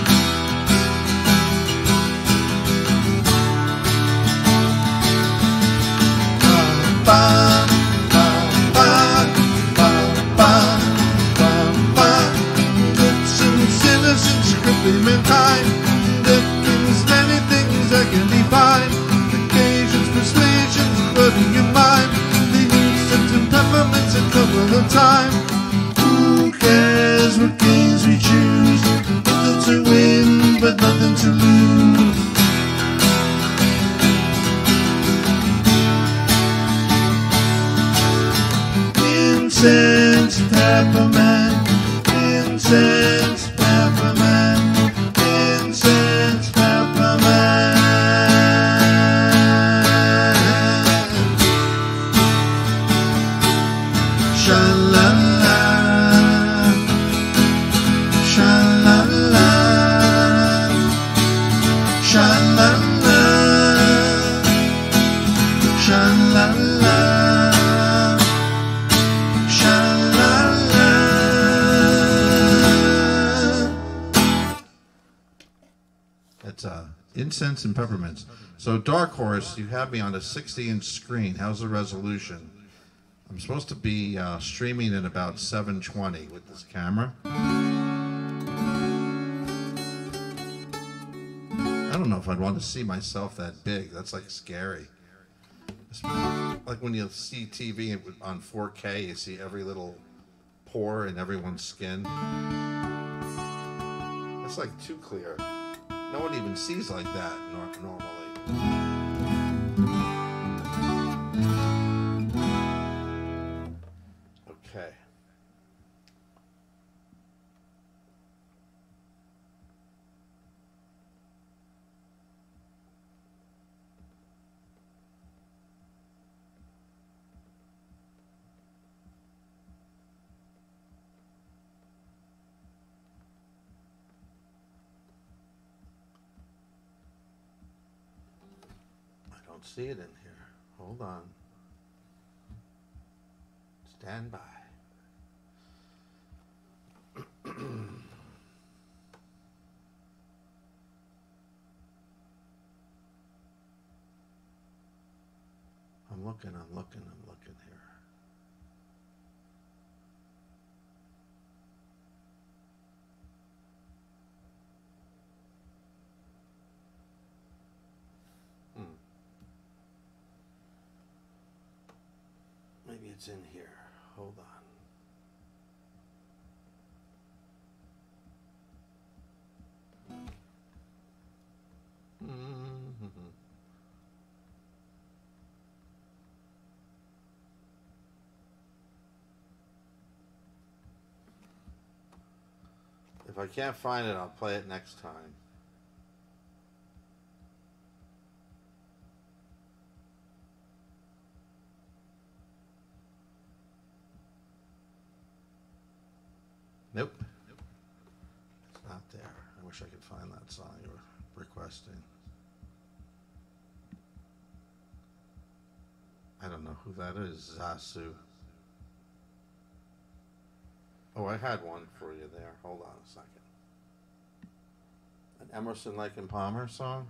Ba, ba, ba, ba, ba, ba, ba. Goods and sinners and scribbling mankind. There is many things that can be fine. Occasions, persuasions, flooding your mind. The instant and peppermints a couple of time. Who cares what games we choose? Little to win, but nothing to lose. Incense, peppermint, incense, peppermint, incense, peppermint. Sha-la-la, sha-la-la, sha-la-la, sha-la-la. That's incense and peppermints. So Dark Horse, you have me on a 60-inch screen. How's the resolution? I'm supposed to be streaming at about 720 with this camera. I don't know if I'd want to see myself that big. That's like scary. It's like when you see TV on 4K, you see every little pore in everyone's skin. It's like too clear. No one even sees like that normally. Okay. See it in here. Hold on. Stand by. I'm looking here. Maybe it's in here. Hold on. If I can't find it, I'll play it next time. Nope. It's not there. I wish I could find that song you were requesting. I don't know who that is. Zasu. Oh, I had one for you there. Hold on a second. An Emerson, Lake and Palmer song?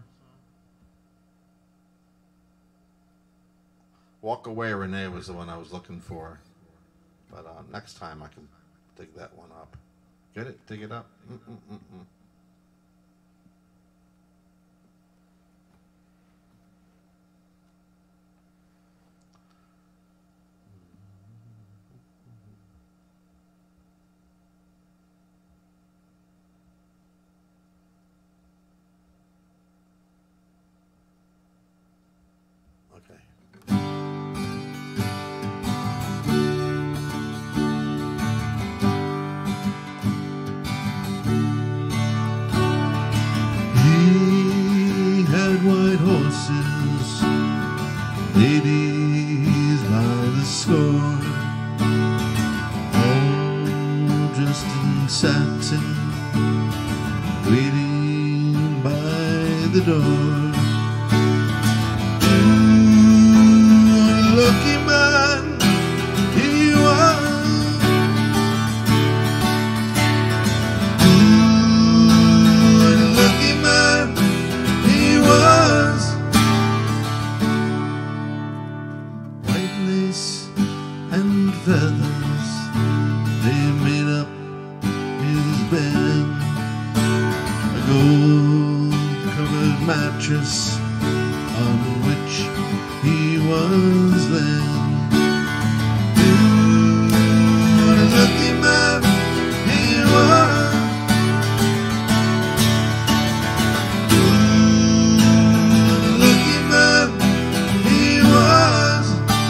Walk Away Renee was the one I was looking for. But next time I can dig that one up. Get it? Dig it up? the door. Ooh, what a lucky man he was. Ooh, what a lucky man he was. White lace and feathers, they made up his bed. A gold-covered mattress on which he was led. Ooh, what a lucky man he was. Ooh, what a lucky man he was.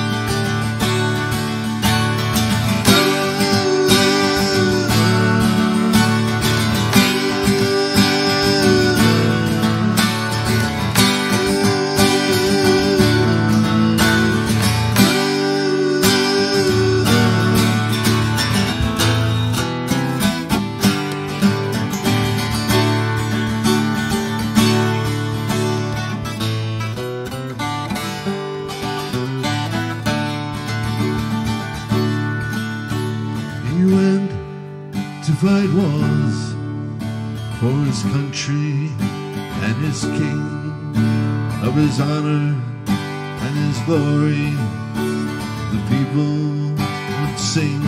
He went to fight wars for his country and his king. Of his honor and his glory, the people would sing.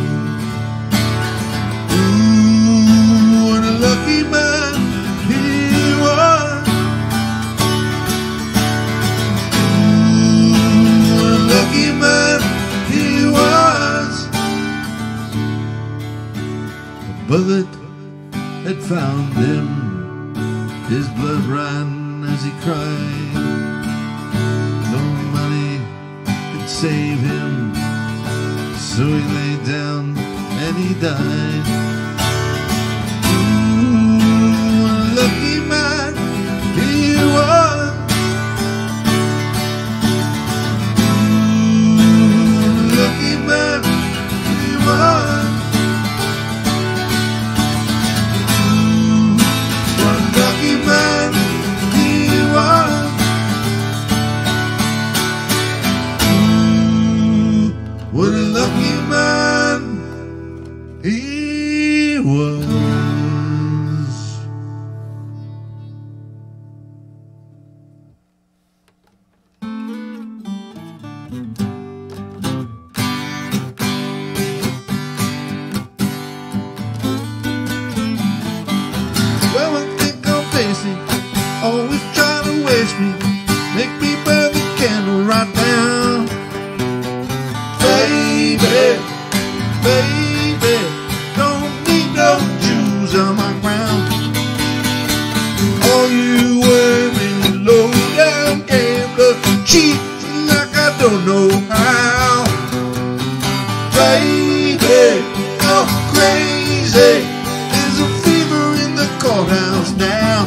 Ooh, what a lucky man he was. Ooh, what a lucky man he was. A bullet had found him, his blood ran as he cried. No money could save him, so he lay down and he died. Ooh, what a lucky man he was. Ooh, what a lucky man he was. Lucky man he was. Ooh, what a lucky man he was. Well, I think I'm facing, always trying to waste me, make me burn the candle right now. Baby, baby, don't need no Jews on my ground. All you women low down gambler, cheating like I don't know how. Baby, you're crazy. There's a fever in the courthouse now.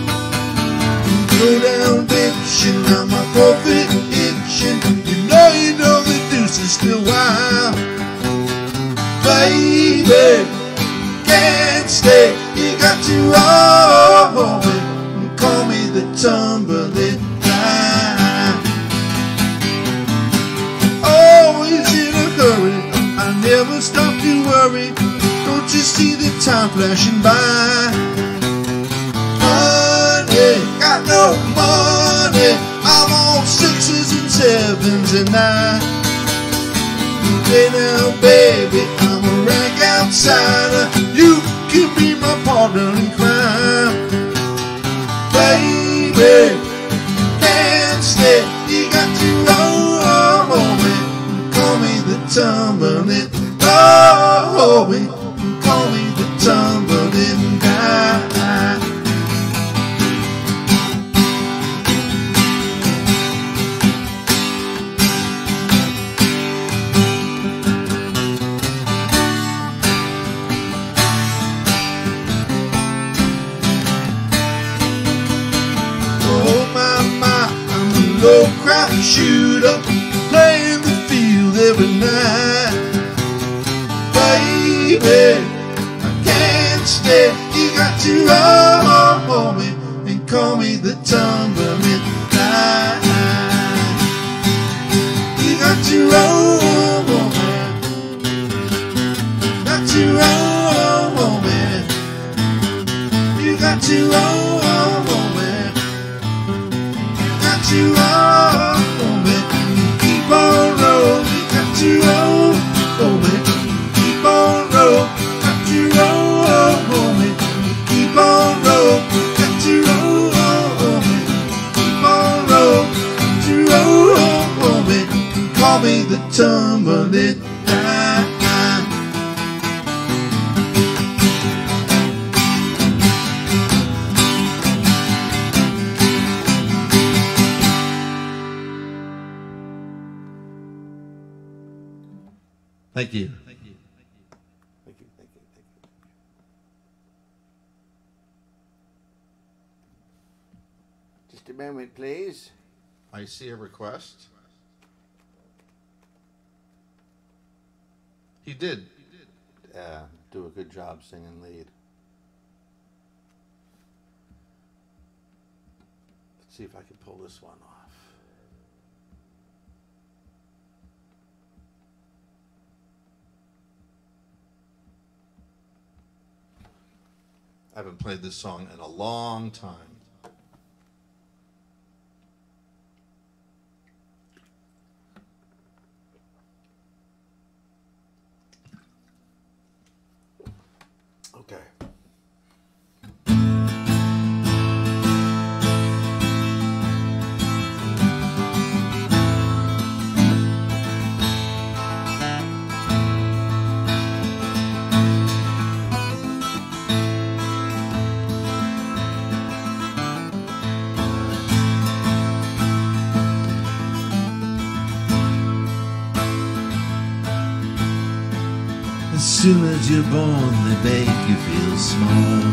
Go down bitching, now my profit itching. You know the deuce is still wild. Baby, can't stay. You got to roll me and call me the tumbling guy. Always in a hurry, I never stop to worry. Don't you see the time flashing by? Money, got no money. I'm on sixes and sevens and nines. Hey now, baby, I'm a rank outsider. You can be my partner in crime. Baby, can't stay. You got to roll me, call me the tumbling. Roll me, call me the tumbling guy. Low crap shooter, playing the field every night. Baby, I can't stay. You got to roll me and call me the tumbling tide. You got your own woman, got your own woman. You got your own woman, you got your own woman. Keep on rolling, you got your own woman. Keep on rolling, got your own woman. Keep on rolling, got your own woman. Keep on rolling, got your own woman. Call me the tumbling tide. Thank you. Thank you. Thank you. Thank you. Just a moment, please. I see a request. He did. Do a good job singing lead. Let's see if I can pull this one off. I haven't played this song in a long time. Okay. As soon as you're born, they make you feel small.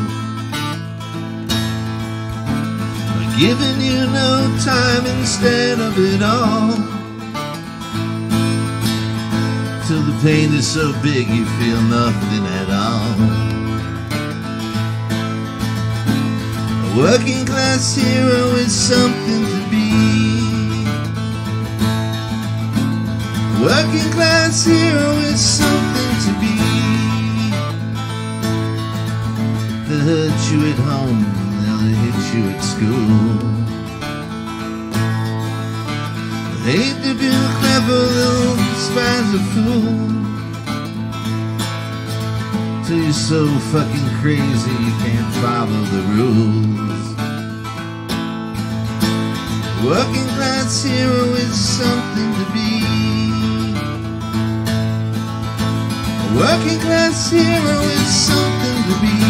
By giving you no time instead of it all. Till the pain is so big you feel nothing at all. A working class hero is something to be. A working class hero is something to be. They'll hurt you at home, they'll hit you at school. They hate to be clever, they'll despise a fool. Till you're so fucking crazy you can't follow the rules. A working class hero is something to be. A working class hero is something to be.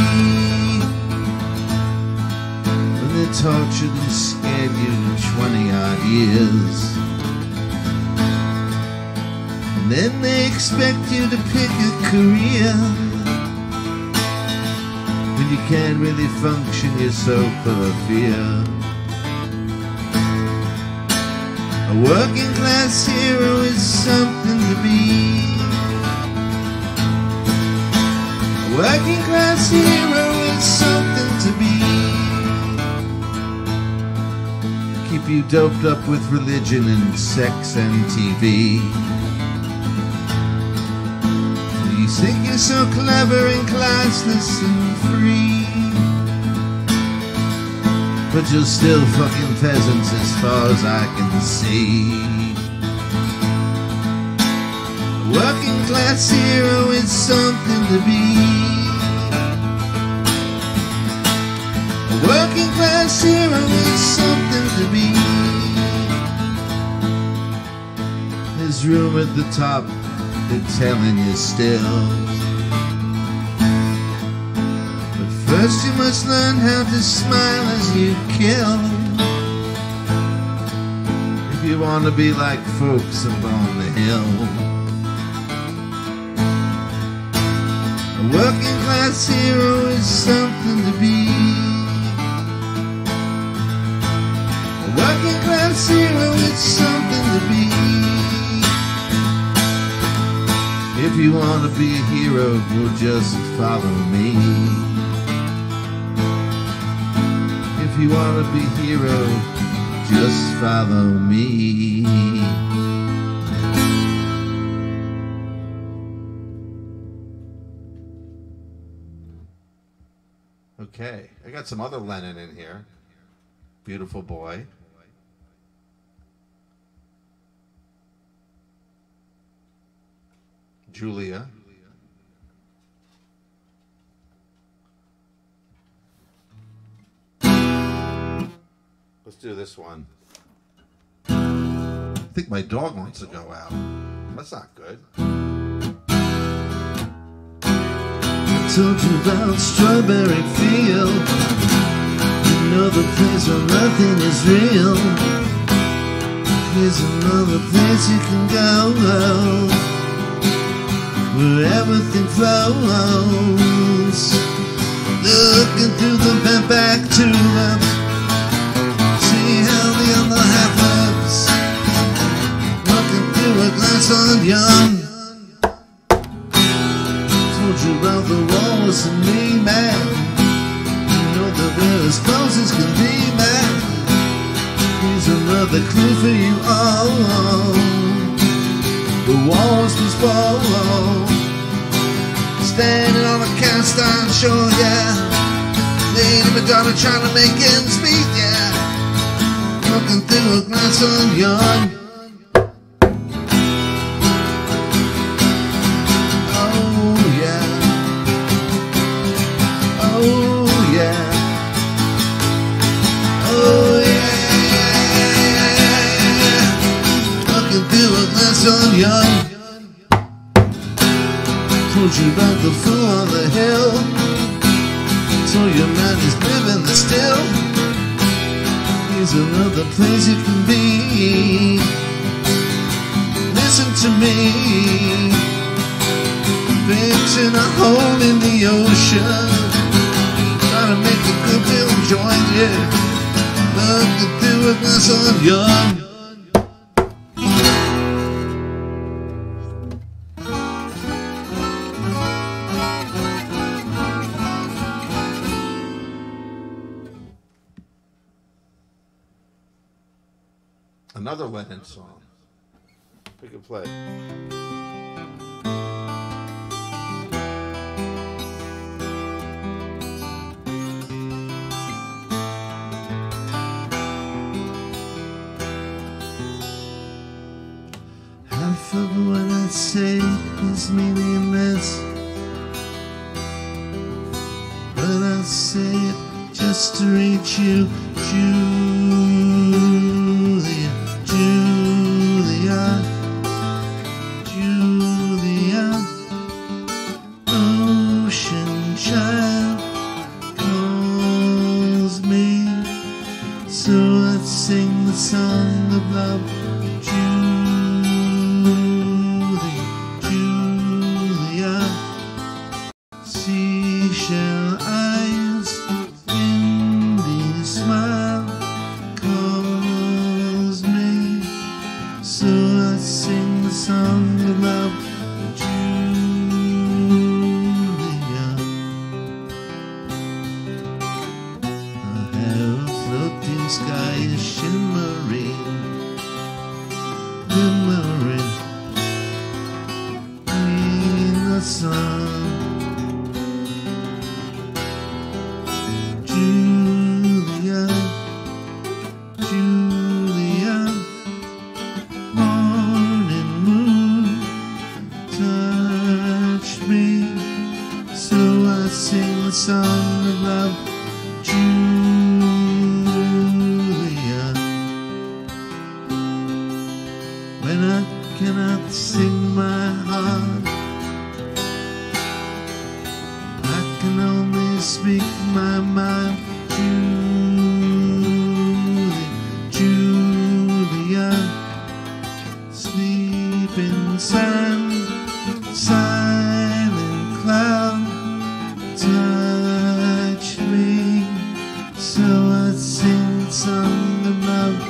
When they tortured and scared you 20-odd years, and then they expect you to pick a career. When you can't really function, you're so full of fear. A working class hero is something to be. A working class hero is something to be. Keep you doped up with religion and sex and TV. You think you're so clever and classless and free, but you're still fucking peasants as far as I can see. A working class hero is something to be. A working class hero is something to be. There's room at the top, they're telling you still. But first you must learn how to smile as you kill. If you want to be like folks up on the hill. A working class hero is something to be. A working class hero is something to be. If you want to be a hero, well, just follow me. If you wanna be hero, just follow me. Okay, I got some other Lennon in here. Beautiful boy. Julia. Let's do this one. I think my dog wants to go out. That's not good. I told you about Strawberry Field. You know the place where nothing is real. Here's another place you can go, where everything flows. Looking through the back to them, see how the other half lives. Looking through a glass on young. Told you about the walls and me, man. You know that we're as close as can be, man. Here's another clue for you all. The walls must fall. Standing on a cast iron shore, yeah. Lady Madonna trying to make ends meet, yeah. Looking through a glass on young. Oh yeah. Oh yeah. Oh yeah. Looking through a glass on young. Told you about the fool on the hill. Told your man is living there still. Here's another place you can be. Listen to me. Fixing a hole in the ocean. Trying to make a good little joint, yeah. Looking through a glass on young. Another Lennon song. We can play. Half of what I say is meaningless, but I say it just to reach you, Julia, Julia, Julia. Ocean child calls me, so let's sing the song of love. Seashell eyes, windy smile calls me, so I sing the song of love, Julia. Her hair a floating sky is shimmering, glimmering in the sun. Julia, Julia, morning moon, touch me, so I sing the song of love, Julia. When I cannot sing my heart, I can only speak my mind. Julia, sleeping sand, silent cloud, touch me, so I sing the song of love,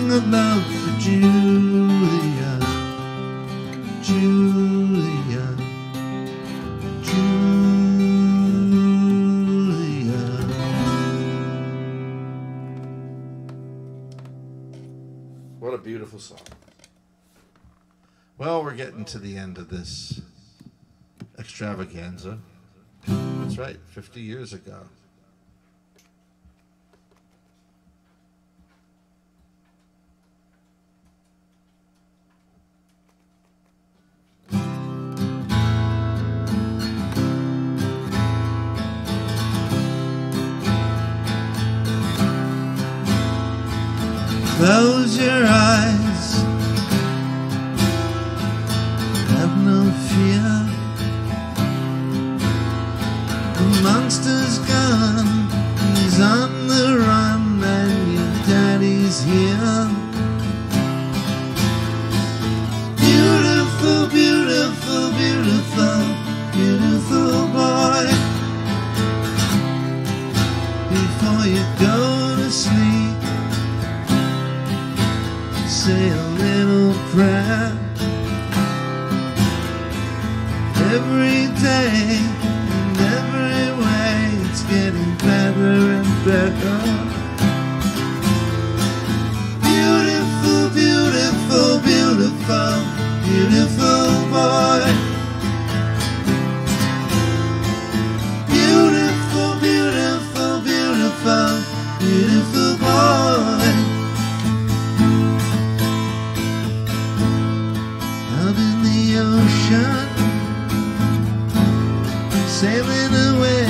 song of love for Julia, Julia, Julia. What a beautiful song. Well, we're getting to the end of this extravaganza. That's right, 50 years ago. Close your eyes, have no fear. The monster's gone, he's on the run, and your daddy's here. Beautiful, beautiful, beautiful, beautiful boy. Before you go to sleep, say a little prayer. Every day, in every way, it's getting better and better. Beautiful, beautiful, beautiful, beautiful boy. Beautiful, beautiful, beautiful, beautiful boy. Out in the ocean, sailing away,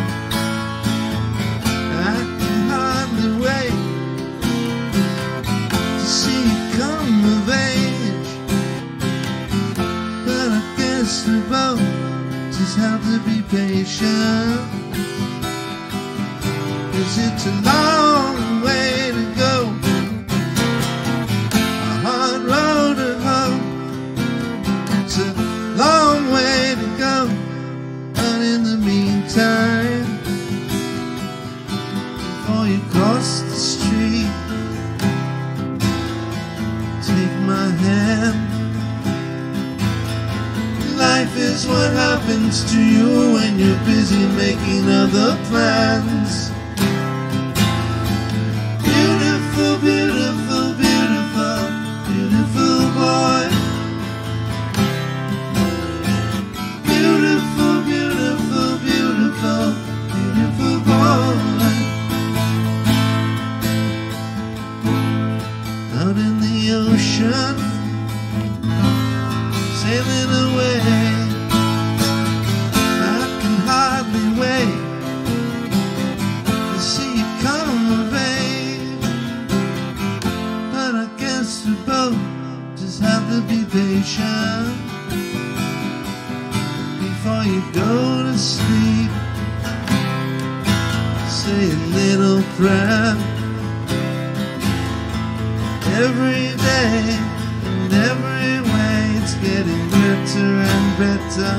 I can hardly wait to see you come of age. But I guess we both just have to be patient, 'cause it's a long way to go, a hard road to hoe. It's a long way to go, but in the meantime, before you cross the street, take my hand. Life is what happens to you when you're busy making other plans. Beautiful, beautiful, beautiful, beautiful boy. Beautiful, beautiful, beautiful, beautiful boy. Out in the ocean, sailing away, I can hardly wait to see you come of age. But I guess we both just have to be patient. Before you go to sleep, say a little prayer. Every day, in every way, it's getting better and better.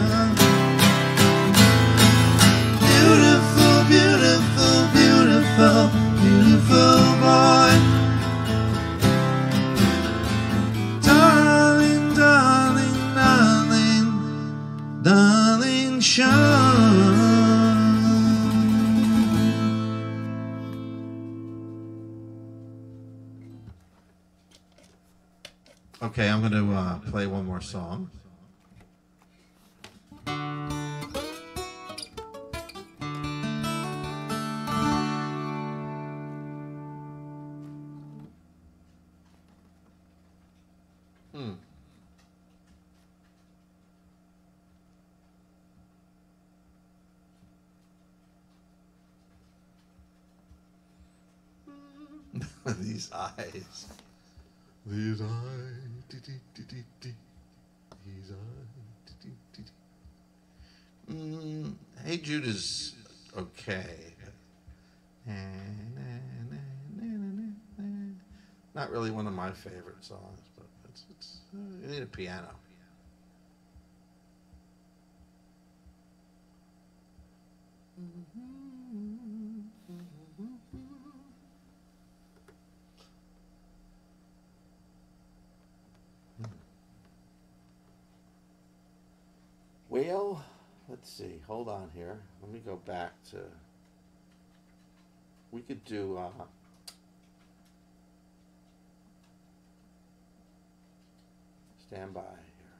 Beautiful, beautiful, beautiful, beautiful boy. Darling, darling, darling, darling Sean. Okay, I'm going to play one more song. These eyes. These eyes. These eyes. Hey Jude is okay. Not really one of my favorite songs, but it's you need a piano. let's see. Hold on here. Let me go back to. We could do. Stand by here.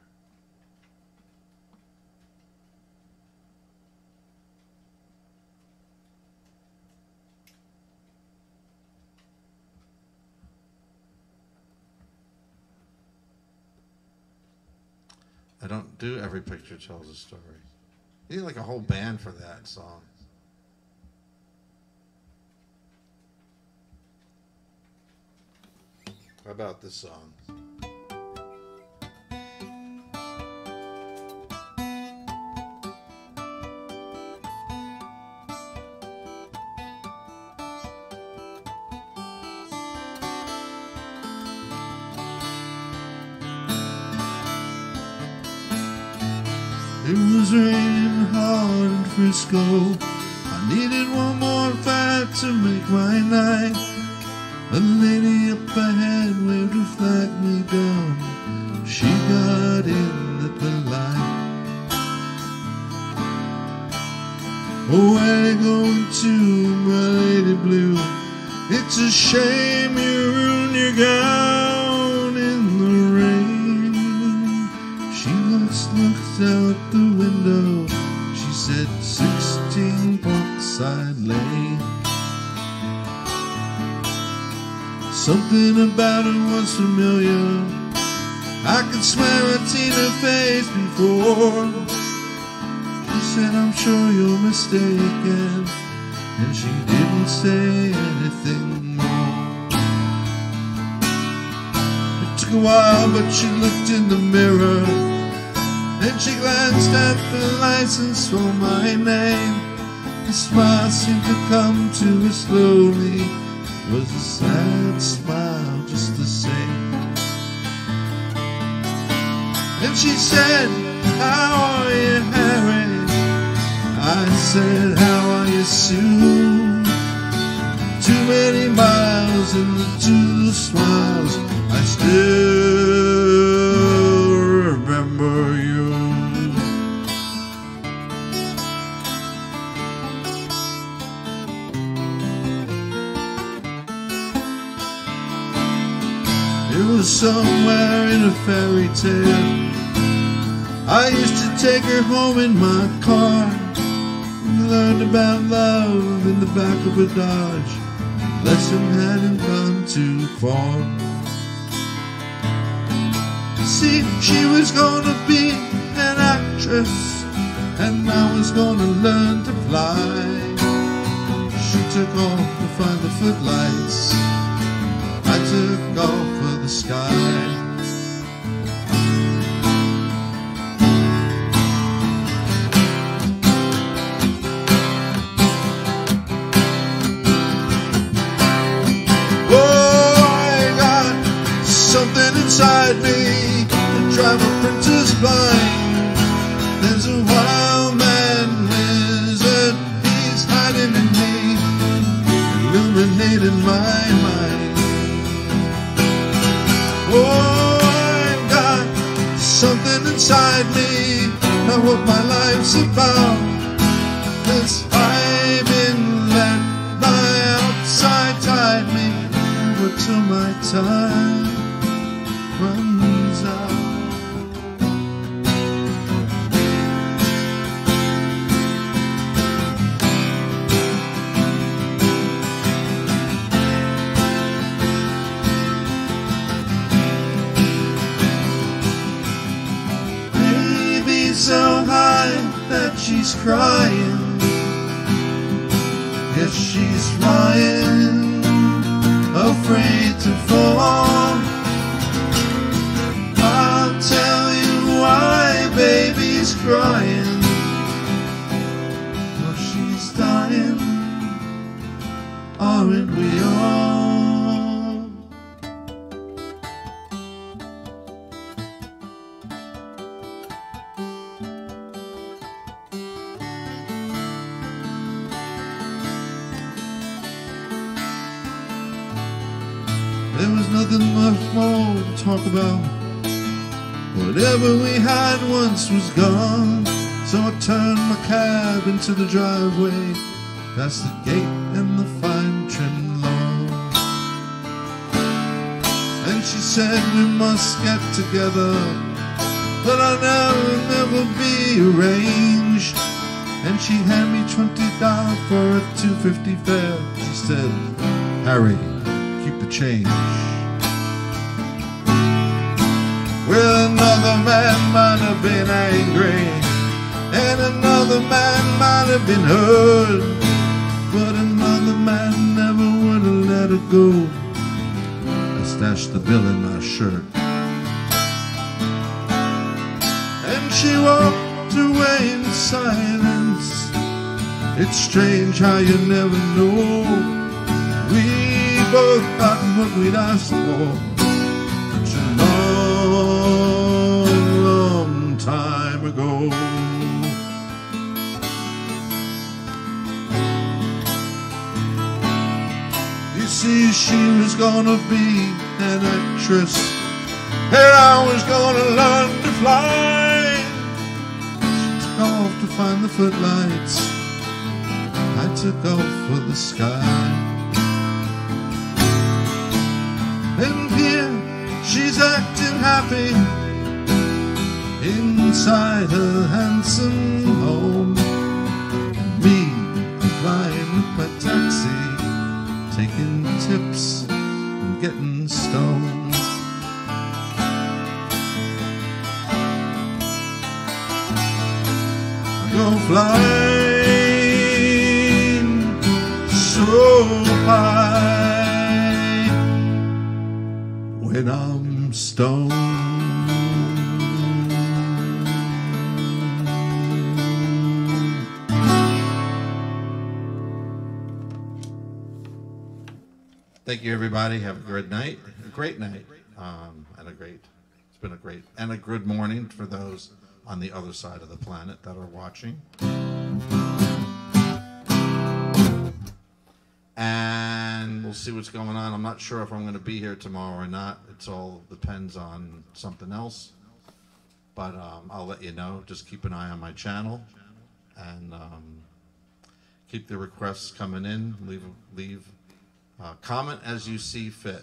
I don't do Every Picture Tells a Story. You need like a whole band for that song. How about this song? It was raining hard in Frisco. I needed one more fight to make my night. A lady up ahead waved to flag me down. She got in at the light. Oh, where you going to, my lady blue? It's a shame you ruined your gown in the rain. She looked out the window. She said 16 Parkside Lane. Something about her was familiar. I could smell her Tina face before. She said, I'm sure you're mistaken. And she didn't say anything more. It took a while, but she looked in the mirror. Then she glanced at the license for my name. The smile seemed to come to her slowly. It was a sad smile just the same. And she said, how are you, Harry? I said, how are you, Sue? Too many miles in the two smiles. I still remember you. It was somewhere in a fairy tale. I used to take her home in my car. We learned about love in the back of a Dodge. Lesson hadn't gone too far. See, she was gonna be an actress, and I was gonna learn to fly. She took off to find the footlights. I took off for the sky. Inside me, the driver printer's blind. There's a wild man wizard, he's hiding in me, illuminating my mind. Oh, I've got something inside me, not what my life's about. 'Cause I've been let my outside tide me over till my time runs out. Baby so high that she's crying. Yes, she's flying, afraid to fall. I'll tell you why baby's crying. Oh, she's dying, aren't we all? There was nothing much more to talk about. Whatever we had once was gone. So I turned my cab into the driveway, past the gate and the fine trim lawn. And she said we must get together, but I'll never be arranged. And she handed me $20 for a $2.50 fare. She said, Harry, keep the change. Well, another man might have been angry, and another man might have been hurt, but another man never would have let her go. I stashed the bill in my shirt, and she walked away in silence. It's strange how you never know. We both got what we'd asked for such a long, long time ago. You see, she was gonna be an actress, and I was gonna learn to fly. She took off to find the footlights, I took off for the sky. And here she's acting happy inside her handsome home. Me, I'm flying with my taxi, taking tips and getting stoned. I go flying so high when I'm stoned. Thank you, everybody. Have a great night. A great night. It's been a great and a good morning for those on the other side of the planet that are watching. And we'll see what's going on. I'm not sure if I'm going to be here tomorrow or not. It all depends on something else. But I'll let you know. Just keep an eye on my channel. And keep the requests coming in. Leave comment as you see fit.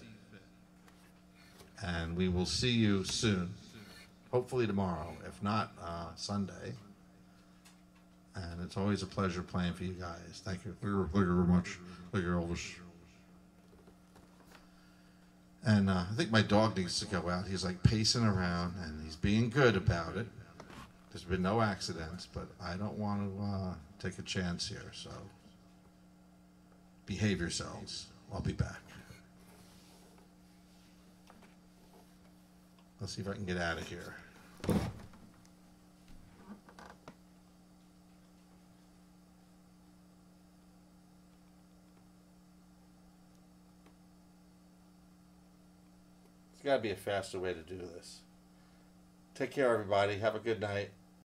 And we will see you soon. Hopefully tomorrow. If not, Sunday. And it's always a pleasure playing for you guys. Thank you. Thank you very much. Thank you, Elvis. And I think my dog needs to go out. He's like pacing around, and he's being good about it. There's been no accidents, but I don't want to take a chance here. So behave yourselves. I'll be back. Let's see if I can get out of here. There's got to be a faster way to do this. Take care, everybody. Have a good night.